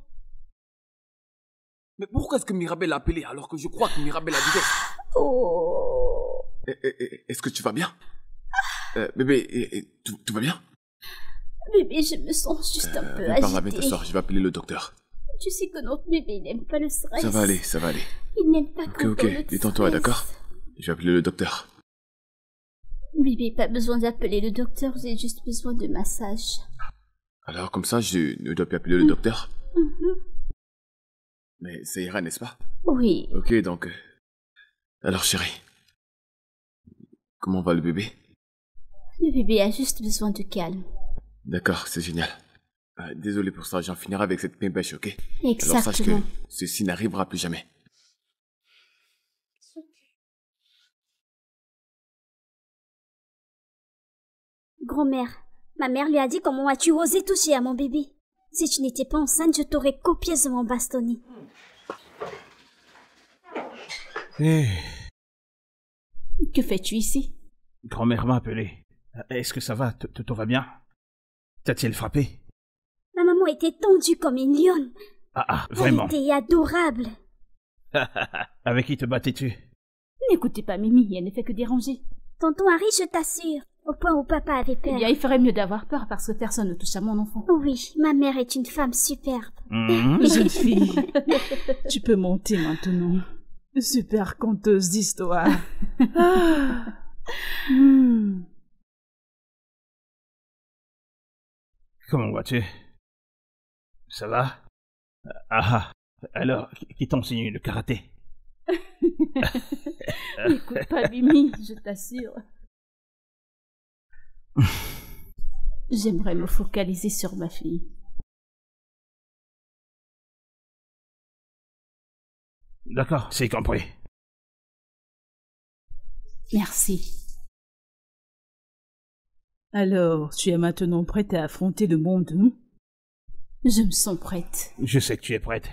Mais pourquoi est-ce que Mirabelle a appelé alors que je crois que Mirabelle a dit... Oh. Eh, eh, eh, Est-ce que tu vas bien? euh, Bébé, eh, eh, tout, tout va bien? Bébé, je me sens juste un peu Viens par là, viens agitée. t'asseoir, je vais appeler le docteur. Tu sais que notre bébé n'aime pas le stress. Ça va aller, ça va aller. Il n'aime pas Ok, quand on le ok, détends-toi, stresse. d'accord? Je vais appeler le docteur. Bébé, pas besoin d'appeler le docteur, j'ai juste besoin de massage. Alors comme ça, je ne dois plus appeler le docteur? Mhm. Mais ça ira, n'est-ce pas? Oui. Ok, donc... euh, Alors chérie, comment va le bébé? Le bébé a juste besoin de calme. D'accord, c'est génial. Euh, désolé pour ça, j'en finirai avec cette pêche, ok? Exactement. Alors sache que ceci n'arrivera plus jamais. Grand-mère, ma mère lui a dit comment as-tu osé toucher à mon bébé. Si tu n'étais pas enceinte, je t'aurais copieusement bastonné. Eh, Que fais-tu ici? grand-mère m'a appelé. Est-ce que ça va? T- t- Tout va bien? T'a-t-il frappé? Ma maman était tendue comme une lionne. Ah ah, vraiment? Elle était adorable. Avec qui te battais-tu? N'écoutez pas Mimi, elle ne fait que déranger. Tonton Harry, je t'assure, au point où papa avait peur. Eh bien, il ferait mieux d'avoir peur parce que personne ne touche à mon enfant. Oui, ma mère est une femme superbe. Mmh. Jeune fille, tu peux monter maintenant. Super conteuse d'histoire. Ah. Hmm. Comment vas-tu? Ça va? Ah ah, alors, qui t'enseigne le karaté? N'écoute pas Mimi, je t'assure. J'aimerais me focaliser sur ma fille. D'accord, c'est compris. Merci. Alors, tu es maintenant prête à affronter le monde, hein? Je me sens prête. Je sais que tu es prête.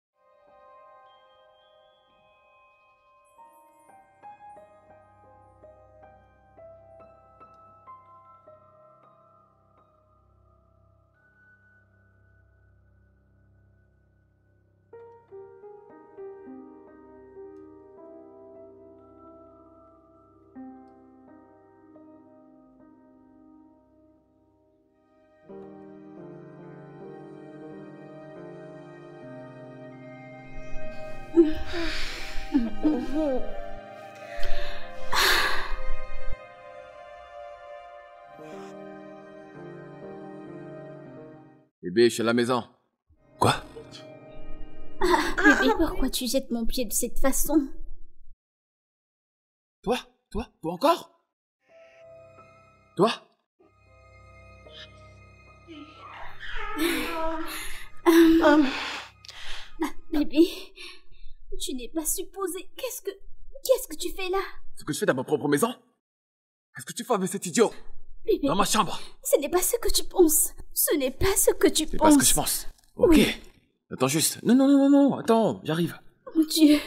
Bébé, je suis à la maison. Quoi? Bébé, pourquoi tu jettes mon pied de cette façon? Toi? Toi? Toi encore? Toi? Euh, Bébé, tu n'es pas supposé... Qu'est-ce que... Qu'est-ce que tu fais là? Ce que je fais dans ma propre maison? Qu'est-ce que tu fais avec cet idiot? Bébé, dans ma chambre? Ce n'est pas ce que tu penses. Ce n'est pas ce que tu C'est penses. pas ce que je pense. Ok. Oui. Attends juste. Non, non, non, non, non. Attends, j'arrive. Mon Dieu.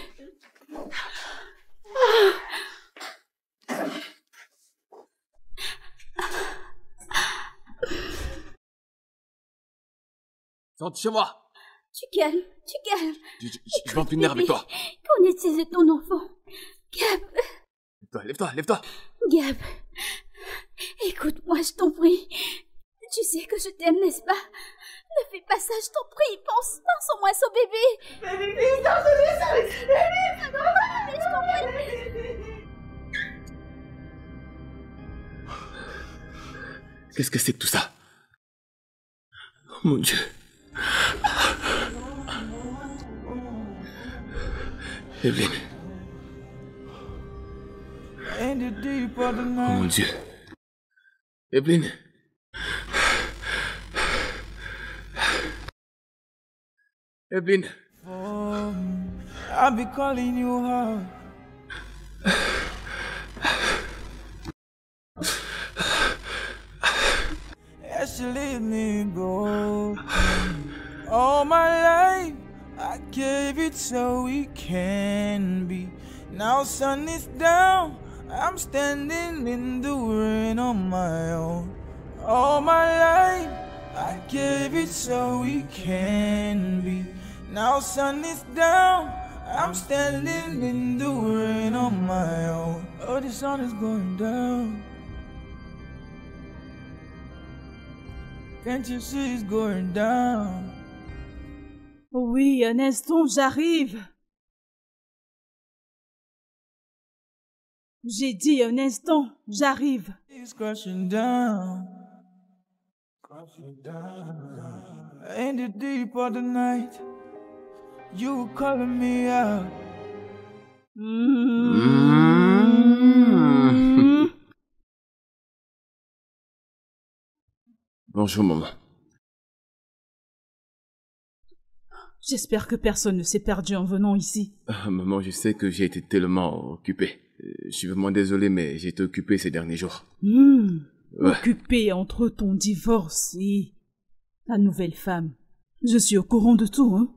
Sors de chez moi. Tu calmes, tu calmes. Je, je, je vais en finir avec toi. Qu'en est-il de ton enfant? Gab. Lève-toi, lève-toi, lève-toi. Gab. Écoute-moi, je t'en prie. Tu sais que je t'aime, n'est-ce pas? Ne fais pas ça, je t'en prie. Pense, pense au moins au bébé. Bébé, please, don't do this. Bébé, je t'en prie. Qu'est-ce que c'est que tout ça? Oh mon Dieu. Evelyn. Oh mon Dieu. Evelyn. Evelyn. Oh, I'll be calling you out. As you let me go. All my life I gave it so we can be. Now sun is down, I'm standing in the rain on my own. All my life I gave it so we can be. Now sun is down, I'm standing in the rain on my own. Oh, the sun is going down. Can't you see it's going down? Oui, un instant, j'arrive. J'ai dit un instant, j'arrive. It's crashing down, crashing down. In the deep of the night, you calling me out. Mmh. Bonjour, maman. J'espère que personne ne s'est perdu en venant ici. Ah, maman, je sais que j'ai été tellement occupé. Je suis vraiment désolé, mais j'ai été occupé ces derniers jours. Mmh. Ouais. Occupé entre ton divorce et ta nouvelle femme. Je suis au courant de tout, hein.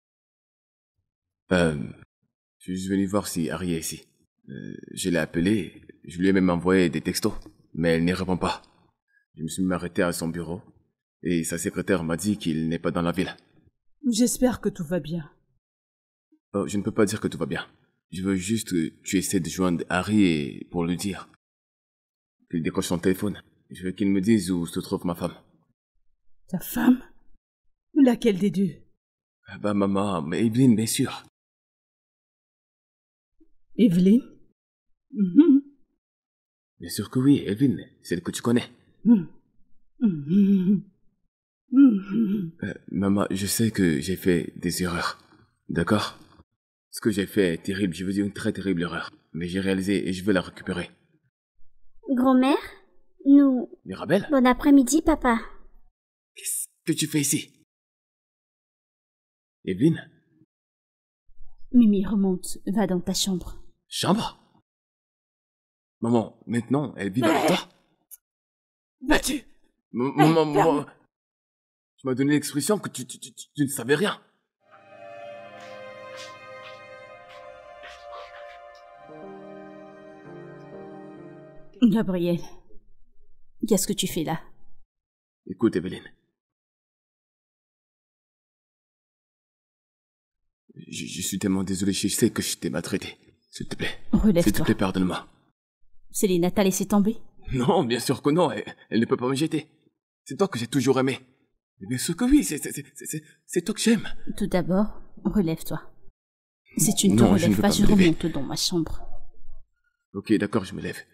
Euh, je suis juste venu voir si Harry est ici. Euh, je l'ai appelée, je lui ai même envoyé des textos, mais elle n'y répond pas. Je me suis même arrêté à son bureau. Et sa secrétaire m'a dit qu'il n'est pas dans la ville. J'espère que tout va bien. Oh, je ne peux pas dire que tout va bien. Je veux juste que tu essaies de joindre Harry et pour lui dire qu'il décroche son téléphone. Je veux qu'il me dise où se trouve ma femme. Ta femme? Laquelle des deux? Ah bah maman, mais Evelyne, bien sûr. Evelyne? Mm-hmm. Bien sûr que oui, Evelyne, celle que tu connais. Mm. Mm-hmm. Mm-hmm. Euh, maman, je sais que j'ai fait des erreurs. D'accord? Ce que j'ai fait est terrible, je veux dire une très terrible erreur. Mais j'ai réalisé et je veux la récupérer. Grand-mère, nous... Mirabelle? Bon après-midi, papa. Qu'est-ce que tu fais ici? Evelyne? Mimi, remonte, va dans ta chambre. Chambre? Maman, maintenant, elle vit avec toi? Vas-tu? Maman, maman... Tu m'as donné l'expression que tu, tu, tu, tu ne savais rien. Gabriel, qu'est-ce que tu fais là? Écoute, Evelyne. Je, je suis tellement désolé, je sais que je t'ai maltraité. S'il te plaît. Relève-toi. S'il te plaît, pardonne-moi. Célina t'a laissé tomber? Non, bien sûr que non, elle, elle ne peut pas me jeter. C'est toi que j'ai toujours aimé. Mais bien sûr que oui, c'est, c'est, c'est, c'est toi que j'aime. Tout d'abord, relève-toi. Si tu ne te Non, je ne relèves veux pas, pas je me lever. remonte dans ma chambre. Ok, d'accord, je me lève.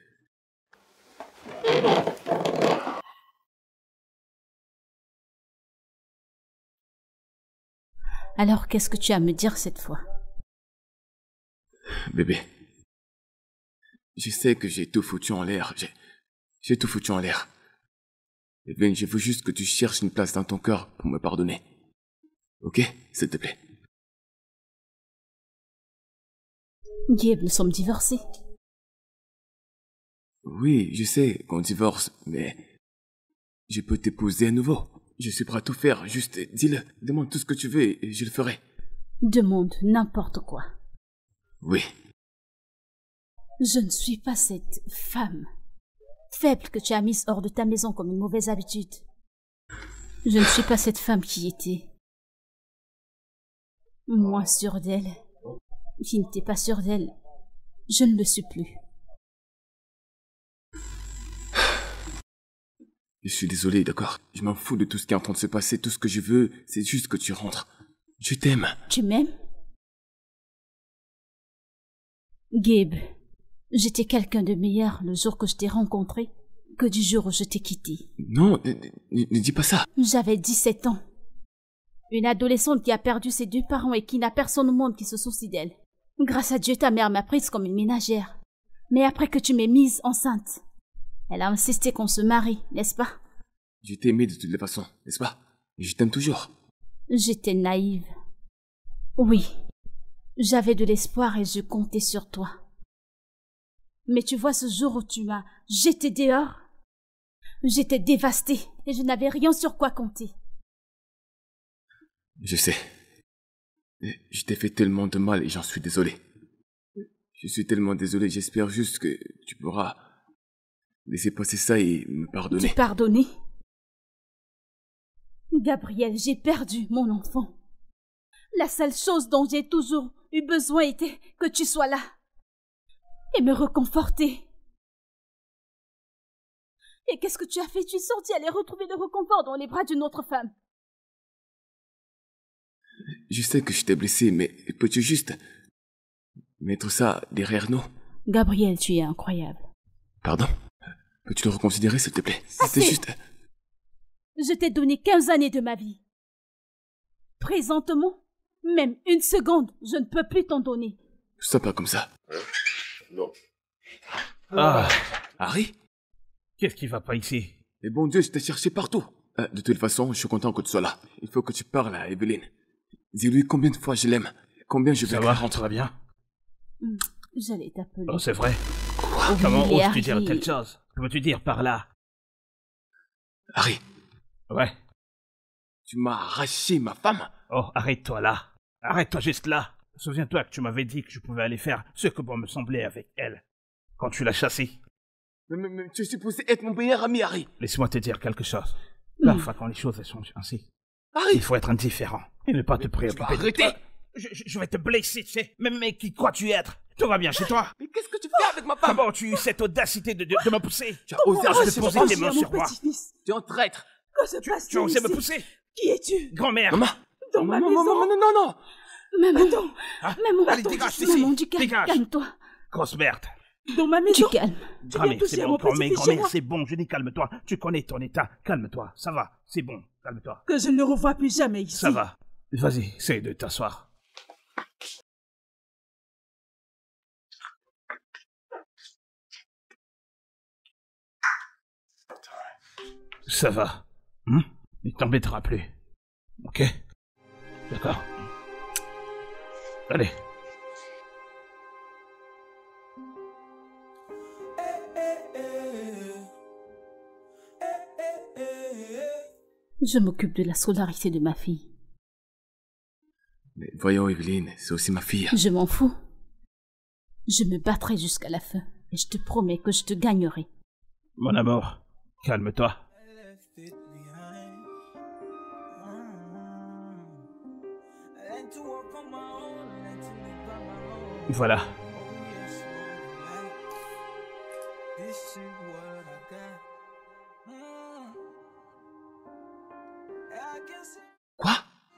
Alors, qu'est-ce que tu as à me dire cette fois? Bébé, je sais que j'ai tout foutu en l'air. J'ai, j'ai tout foutu en l'air. Evelyne, je veux juste que tu cherches une place dans ton cœur pour me pardonner. Ok, s'il te plaît. Gabe, nous sommes divorcés. Oui, je sais qu'on divorce, mais je peux t'épouser à nouveau. Je suis prêt à tout faire, juste dis-le, demande tout ce que tu veux et je le ferai. Demande n'importe quoi. Oui. Je ne suis pas cette femme faible que tu as mise hors de ta maison comme une mauvaise habitude. Je ne suis pas cette femme qui était moins sûre d'elle, qui n'était pas sûre d'elle. Je ne le suis plus. Je suis désolé, d'accord? Je m'en fous de tout ce qui est en train de se passer. Tout ce que je veux, c'est juste que tu rentres. Je t'aime. Tu m'aimes? Gabe, j'étais quelqu'un de meilleur le jour que je t'ai rencontré que du jour où je t'ai quitté. Non, ne, ne- ne dis pas ça. J'avais dix-sept ans. Une adolescente qui a perdu ses deux parents et qui n'a personne au monde qui se soucie d'elle. Grâce à Dieu, ta mère m'a prise comme une ménagère. Mais après que tu m'aies mise enceinte, elle a insisté qu'on se marie, n'est-ce pas? Je t'ai aimé de toutes les façons, n'est-ce pas? Et je t'aime toujours. J'étais naïve. Oui, j'avais de l'espoir et je comptais sur toi. Mais tu vois, ce jour où tu m'as jeté dehors, j'étais dévastée et je n'avais rien sur quoi compter. Je sais. Je t'ai fait tellement de mal et j'en suis désolé. Je suis tellement désolé, j'espère juste que tu pourras laisser passer ça et me pardonner. Tu pardonner? Gabriel, j'ai perdu mon enfant. La seule chose dont j'ai toujours eu besoin était que tu sois là et me réconforter. Et qu'est-ce que tu as fait? Tu es sorti aller retrouver le réconfort dans les bras d'une autre femme. Je sais que je t'ai blessé, mais peux-tu juste mettre ça derrière nous? Gabriel, tu es incroyable. Pardon? Peux-tu le reconsidérer, s'il te plaît? Assez. C'était juste... Je t'ai donné quinze années de ma vie. Présentement, même une seconde, je ne peux plus t'en donner. Sois pas comme ça. Non. Ah, Harry? qu'est-ce qui va pas ici? Mais bon Dieu, je t'ai cherché partout. Euh, de toute façon, je suis content que tu sois là. Il faut que tu parles à Evelyne. Dis-lui combien de fois je l'aime. Combien je vais Ça la va, rentrer. ça va bien? Hmm, J'allais t'appeler. Oh, c'est vrai. Quoi? Comment Oui, oses-tu dire Harry. telle chose? Que veux-tu dire par là? Harry, Ouais. tu m'as arraché ma femme. Oh, arrête-toi là. Arrête-toi juste là. Souviens-toi que tu m'avais dit que je pouvais aller faire ce que bon me semblait avec elle. Quand tu l'as chassée. Mais, mais, mais tu es supposé être mon meilleur ami, Harry. Laisse-moi te dire quelque chose. Parfois, quand les choses sont ainsi, Arrête. il faut être indifférent et ne pas te préoccuper. Arrêtez. Je, je, je vais te blesser, tu sais. Même mec qui crois-tu être. Tout va bien chez toi. Mais qu'est-ce que tu fais avec ma femme? Comment tu as eu cette audacité de, de, de me pousser? Tu as osé je arracher te mon posais tes mains sur moi. petit-fils. Tu es un traître. Que se passe-t-il Tu as osé me ici? pousser? Qui es-tu? Grand-mère. Maman. Dans ma Maman, maison. maman, non, non, non. Maman, Hein? maman, Allez, attends, dégage d'ici. maman, du calme, Dégage. calme-toi. Grosse merde. Dans ma Du maison. calme. Tu viens Grand-mère, toucher c'est à bon. mon Grand-mère, petit-fils chez grand-mère, moi. c'est bon. Je dis calme-toi. Tu connais ton état. Calme-toi. Ça va. C'est bon. Calme-toi. Que je ne le revois plus jamais ici. Ça va. Vas-y, essaye de t'asseoir. Ça va. Hum? Il t'embêtera plus. Ok? D'accord. Allez. Je m'occupe de la scolarité de ma fille. Mais voyons, Evelyne, c'est aussi ma fille. Je m'en fous. Je me battrai jusqu'à la fin. Et je te promets que je te gagnerai. Mon amour, calme-toi. Voilà. Quoi?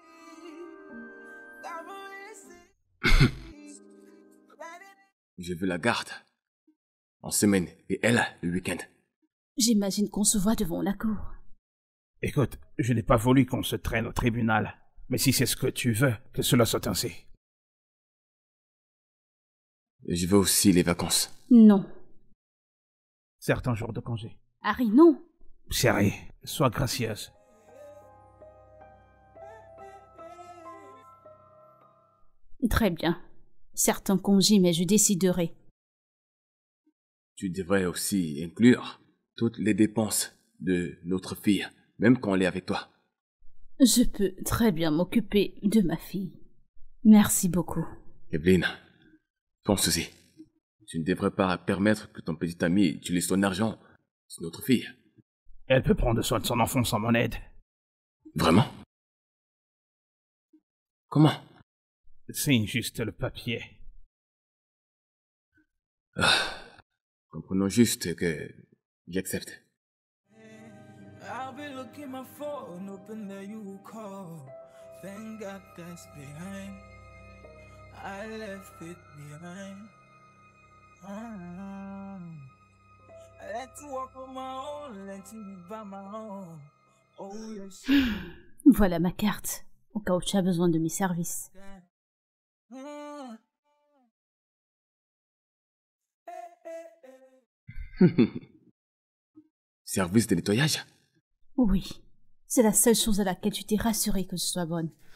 Je veux la garde. En semaine et elle le week-end. J'imagine qu'on se voit devant la cour. Écoute, je n'ai pas voulu qu'on se traîne au tribunal. Mais si c'est ce que tu veux, que cela soit ainsi. Et je veux aussi les vacances. Non. Certains jours de congé. Harry, non. Chérie, sois gracieuse. Très bien. Certains congés, mais je déciderai. Tu devrais aussi inclure toutes les dépenses de notre fille, même quand elle est avec toi. Je peux très bien m'occuper de ma fille. Merci beaucoup. Evelyne, pense-y. Tu ne devrais pas permettre que ton petit ami utilise ton argent sur notre fille. Elle peut prendre soin de son enfant sans mon aide. Vraiment? Comment? Signe juste le papier. Ah, comprenons juste que j'accepte. I'll be looking my phone, open there you call. Thank God that's behind. I left it behind. Mm. I let you walk on my own, let you be by my own. Oh yes. Voilà ma carte, au cas où tu as besoin de mes services. Mm. Service de nettoyage? Oui, c'est la seule chose à laquelle tu t'es rassuré que je sois bonne.